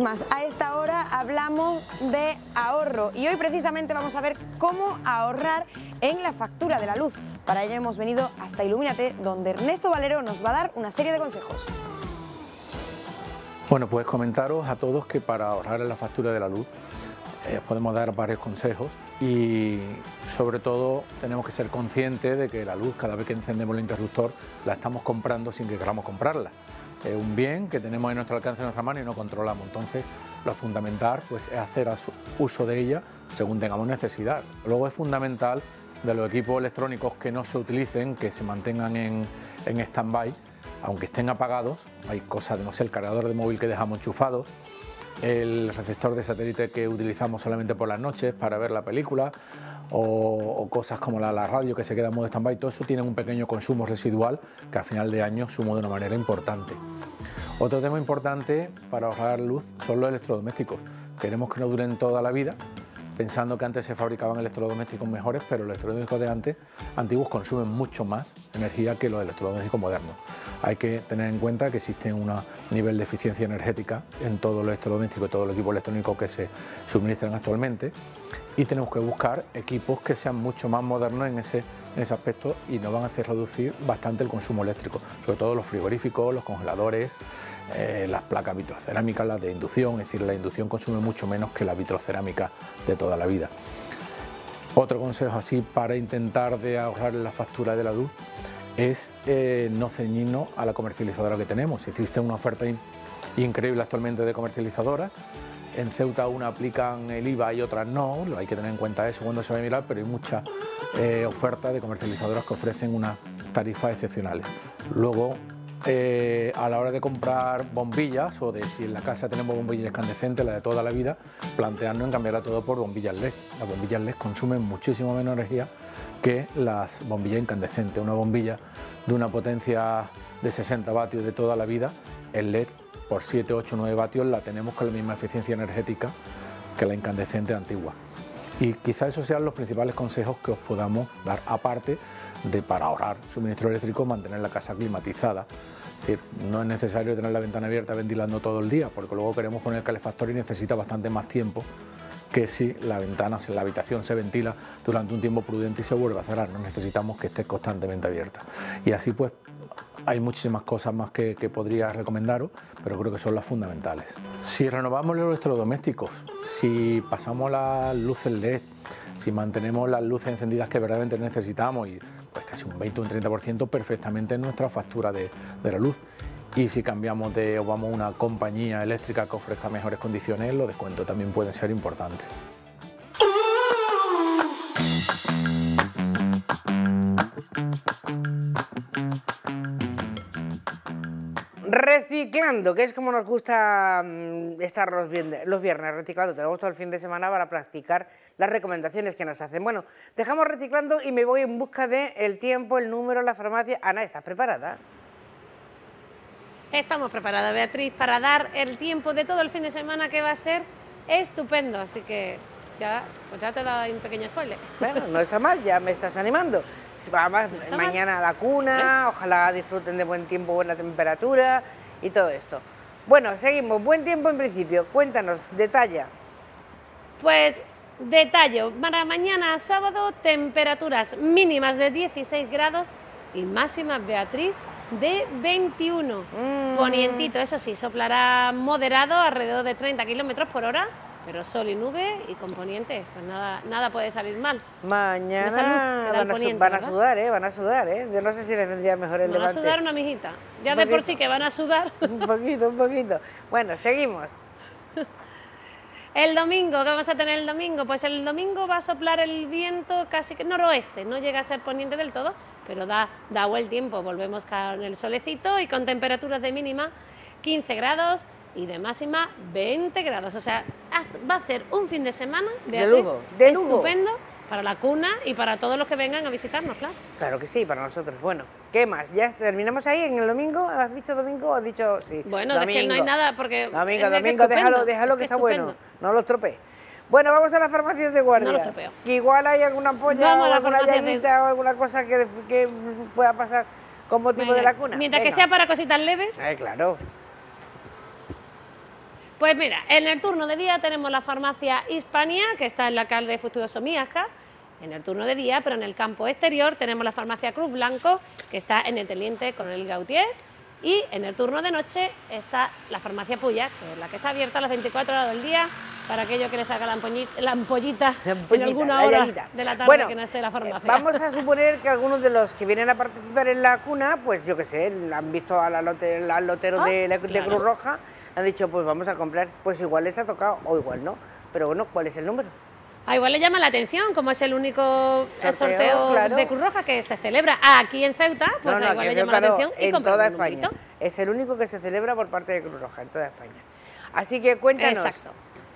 más. A esta hora hablamos de ahorro y hoy precisamente vamos a ver cómo ahorrar en la factura de la luz. Para ello hemos venido hasta Ilumínate, donde Ernesto Valero nos va a dar una serie de consejos. Bueno, pues comentaros a todos que para ahorrar en la factura de la luz podemos dar varios consejos y sobre todo tenemos que ser conscientes de que la luz, cada vez que encendemos el interruptor, la estamos comprando sin que queramos comprarla. Es un bien que tenemos en nuestro alcance, en nuestra mano y no controlamos. Entonces, lo fundamental pues, es hacer uso de ella según tengamos necesidad. Luego es fundamental de los equipos electrónicos que no se utilicen, que se mantengan en stand-by, aunque estén apagados. Hay cosas, no sé, el cargador de móvil que dejamos enchufado, el receptor de satélite que utilizamos solamente por las noches para ver la película, o cosas como la radio que se queda en modo stand-by. Todo eso tiene un pequeño consumo residual que al final de año suma de una manera importante. Otro tema importante para ahorrar luz son los electrodomésticos. Queremos que nos duren toda la vida, pensando que antes se fabricaban electrodomésticos mejores, pero los electrodomésticos de antes, antiguos, consumen mucho más energía que los electrodomésticos modernos. Hay que tener en cuenta que existe un nivel de eficiencia energética en todos los electrodomésticos y todo el equipo electrónico que se suministran actualmente, y tenemos que buscar equipos que sean mucho más modernos en ese aspecto y nos van a hacer reducir bastante el consumo eléctrico, sobre todo los frigoríficos, los congeladores, las placas vitrocerámicas, las de inducción. Es decir, la inducción consume mucho menos que la vitrocerámica de toda la vida. Otro consejo así para intentar de ahorrar la factura de la luz es no ceñirnos a la comercializadora que tenemos. Existe una oferta increíble actualmente de comercializadoras. En Ceuta una aplican el IVA y otras no, hay que tener en cuenta eso cuando se va a mirar, pero hay muchas ofertas de comercializadoras que ofrecen unas tarifas excepcionales. Luego, a la hora de comprar bombillas, o de si en la casa tenemos bombillas incandescentes, la de toda la vida, plantearnos en cambiarla todo por bombillas LED. Las bombillas LED consumen muchísimo menos energía que las bombillas incandescentes. Una bombilla de una potencia de 60 vatios de toda la vida, el LED por 7, 8, 9 vatios la tenemos con la misma eficiencia energética que la incandescente antigua. Y quizás esos sean los principales consejos que os podamos dar, aparte de, para ahorrar suministro eléctrico, mantener la casa climatizada. Es decir, no es necesario tener la ventana abierta ventilando todo el día, porque luego queremos poner el calefactor y necesita bastante más tiempo que si la ventana, si la habitación se ventila durante un tiempo prudente y se vuelve a cerrar. No necesitamos que esté constantemente abierta. Y así pues hay muchísimas cosas más que podría recomendaros, pero creo que son las fundamentales. Si renovamos los electrodomésticos, si pasamos las luces LED, si mantenemos las luces encendidas que verdaderamente necesitamos, y pues casi un 20 o un 30% perfectamente en nuestra factura de la luz. Y si cambiamos o vamos a una compañía eléctrica que ofrezca mejores condiciones, los descuentos también pueden ser importantes. Reciclando, que es como nos gusta estar los viernes reciclando. Tenemos todo el fin de semana para practicar las recomendaciones que nos hacen. Bueno, dejamos reciclando y me voy en busca del tiempo, el número, la farmacia. Ana, ¿estás preparada? Estamos preparadas, Beatriz, para dar el tiempo de todo el fin de semana, que va a ser estupendo. Así que pues ya te he dado un pequeño spoiler. Bueno, no está mal, ya me estás animando. Además, mañana a la cuna, ojalá disfruten de buen tiempo, buena temperatura y todo esto. Bueno, seguimos. Buen tiempo en principio. Cuéntanos, detalla. Pues detallo. Para mañana sábado, temperaturas mínimas de 16 grados y máximas, Beatriz, de 21. Ponientito, eso sí, soplará moderado, alrededor de 30 kilómetros por hora, pero sol y nube y con poniente, pues nada puede salir mal. Mañana van a sudar, ¿eh? Yo no sé si les vendría mejor el levante. Van a sudar una mijita, ya de por sí que van a sudar. Un poquito. Bueno, seguimos. El domingo, ¿qué vamos a tener el domingo? Pues el domingo va a soplar el viento casi que noroeste, no llega a ser poniente del todo, pero da buen tiempo. Volvemos con el solecito y con temperaturas de mínima 15 grados y de máxima 20 grados. O sea, va a ser un fin de semana de lujo, estupendo para la cuna y para todos los que vengan a visitarnos, claro. Claro que sí, para nosotros. Bueno, ¿qué más? ¿Ya terminamos ahí en el domingo? ¿Has dicho domingo o has dicho sí? Bueno, domingo. Es que no hay nada porque... Domingo, déjalo que está bueno. No lo estropees. Bueno, vamos a las farmacias de guardia. No lo estropeo. Que igual hay alguna ampolla o alguna llaguita o alguna cosa que pueda pasar con motivo de la cuna. Mientras que sea para cositas leves. Claro. Pues mira, en el turno de día tenemos la farmacia Hispania, que está en la calle Fructuoso Miaja, en el turno de día, pero en el campo exterior tenemos la farmacia Cruz Blanco, que está en el Teniente Coronel Gautier, y en el turno de noche está la farmacia Puya, que es la que está abierta las 24 horas del día, para aquello que les haga la ampollita en alguna hora de la tarde, bueno, que no esté la farmacia. Vamos a suponer que algunos de los que vienen a participar en la cuna, pues yo qué sé, han visto al lotero de Cruz Roja, han dicho, pues vamos a comprar, pues igual les ha tocado, o igual no, pero bueno, ¿cuál es el número? Igual le llama la atención, como es el único sorteo claro, de Cruz Roja que se celebra aquí en Ceuta, pues igual le llama la atención y compra toda España. Es el único que se celebra por parte de Cruz Roja en toda España. Así que cuéntanos. Exacto.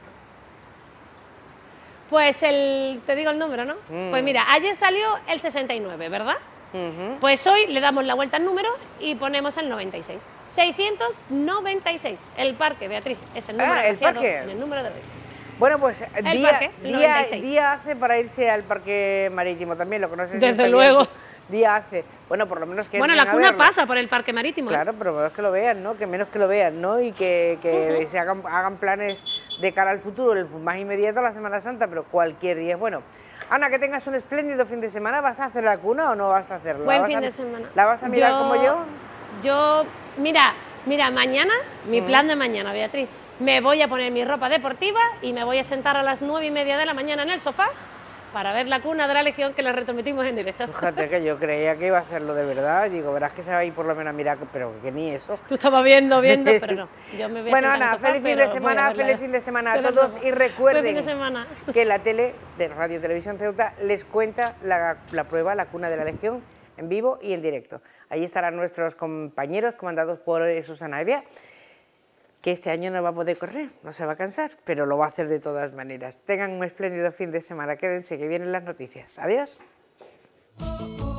Pues te digo el número, ¿no? Pues mira, ayer salió el 69, ¿verdad? Pues hoy le damos la vuelta al número y ponemos el 96. 696. El parque, Beatriz, es el número en el número de hoy. Bueno, pues día hace para irse al parque marítimo también, lo conoces. Desde luego. Día hace. Bueno, por lo menos que bueno, la cuna pasa por el parque marítimo. Claro, pero menos que lo vean, ¿no? Que menos que lo vean, ¿no? Y que se hagan planes de cara al futuro, el más inmediato a la Semana Santa, pero cualquier día es bueno. Ana, que tengas un espléndido fin de semana. ¿Vas a hacer la cuna o no vas a hacerla? Buen fin de semana. ¿La vas a mirar como yo? Yo, mira, mañana, mi plan de mañana, Beatriz, me voy a poner mi ropa deportiva y me voy a sentar a las 9:30 de la mañana en el sofá para ver la cuna de la Legión, que la retransmitimos en directo. Fíjate que yo creía que iba a hacerlo de verdad. Digo, verás que se va a ir por lo menos a mirar, pero que ni eso. Tú estabas viendo, pero no. Yo me voy a bueno, Ana, feliz fin de semana a todos. Y recuerden que la tele de Radio Televisión Ceuta les cuenta la prueba, la cuna de la Legión, en vivo y en directo. Allí estarán nuestros compañeros comandados por Susana Evia, que este año no va a poder correr, no se va a cansar, pero lo va a hacer de todas maneras. Tengan un espléndido fin de semana, quédense que vienen las noticias. Adiós.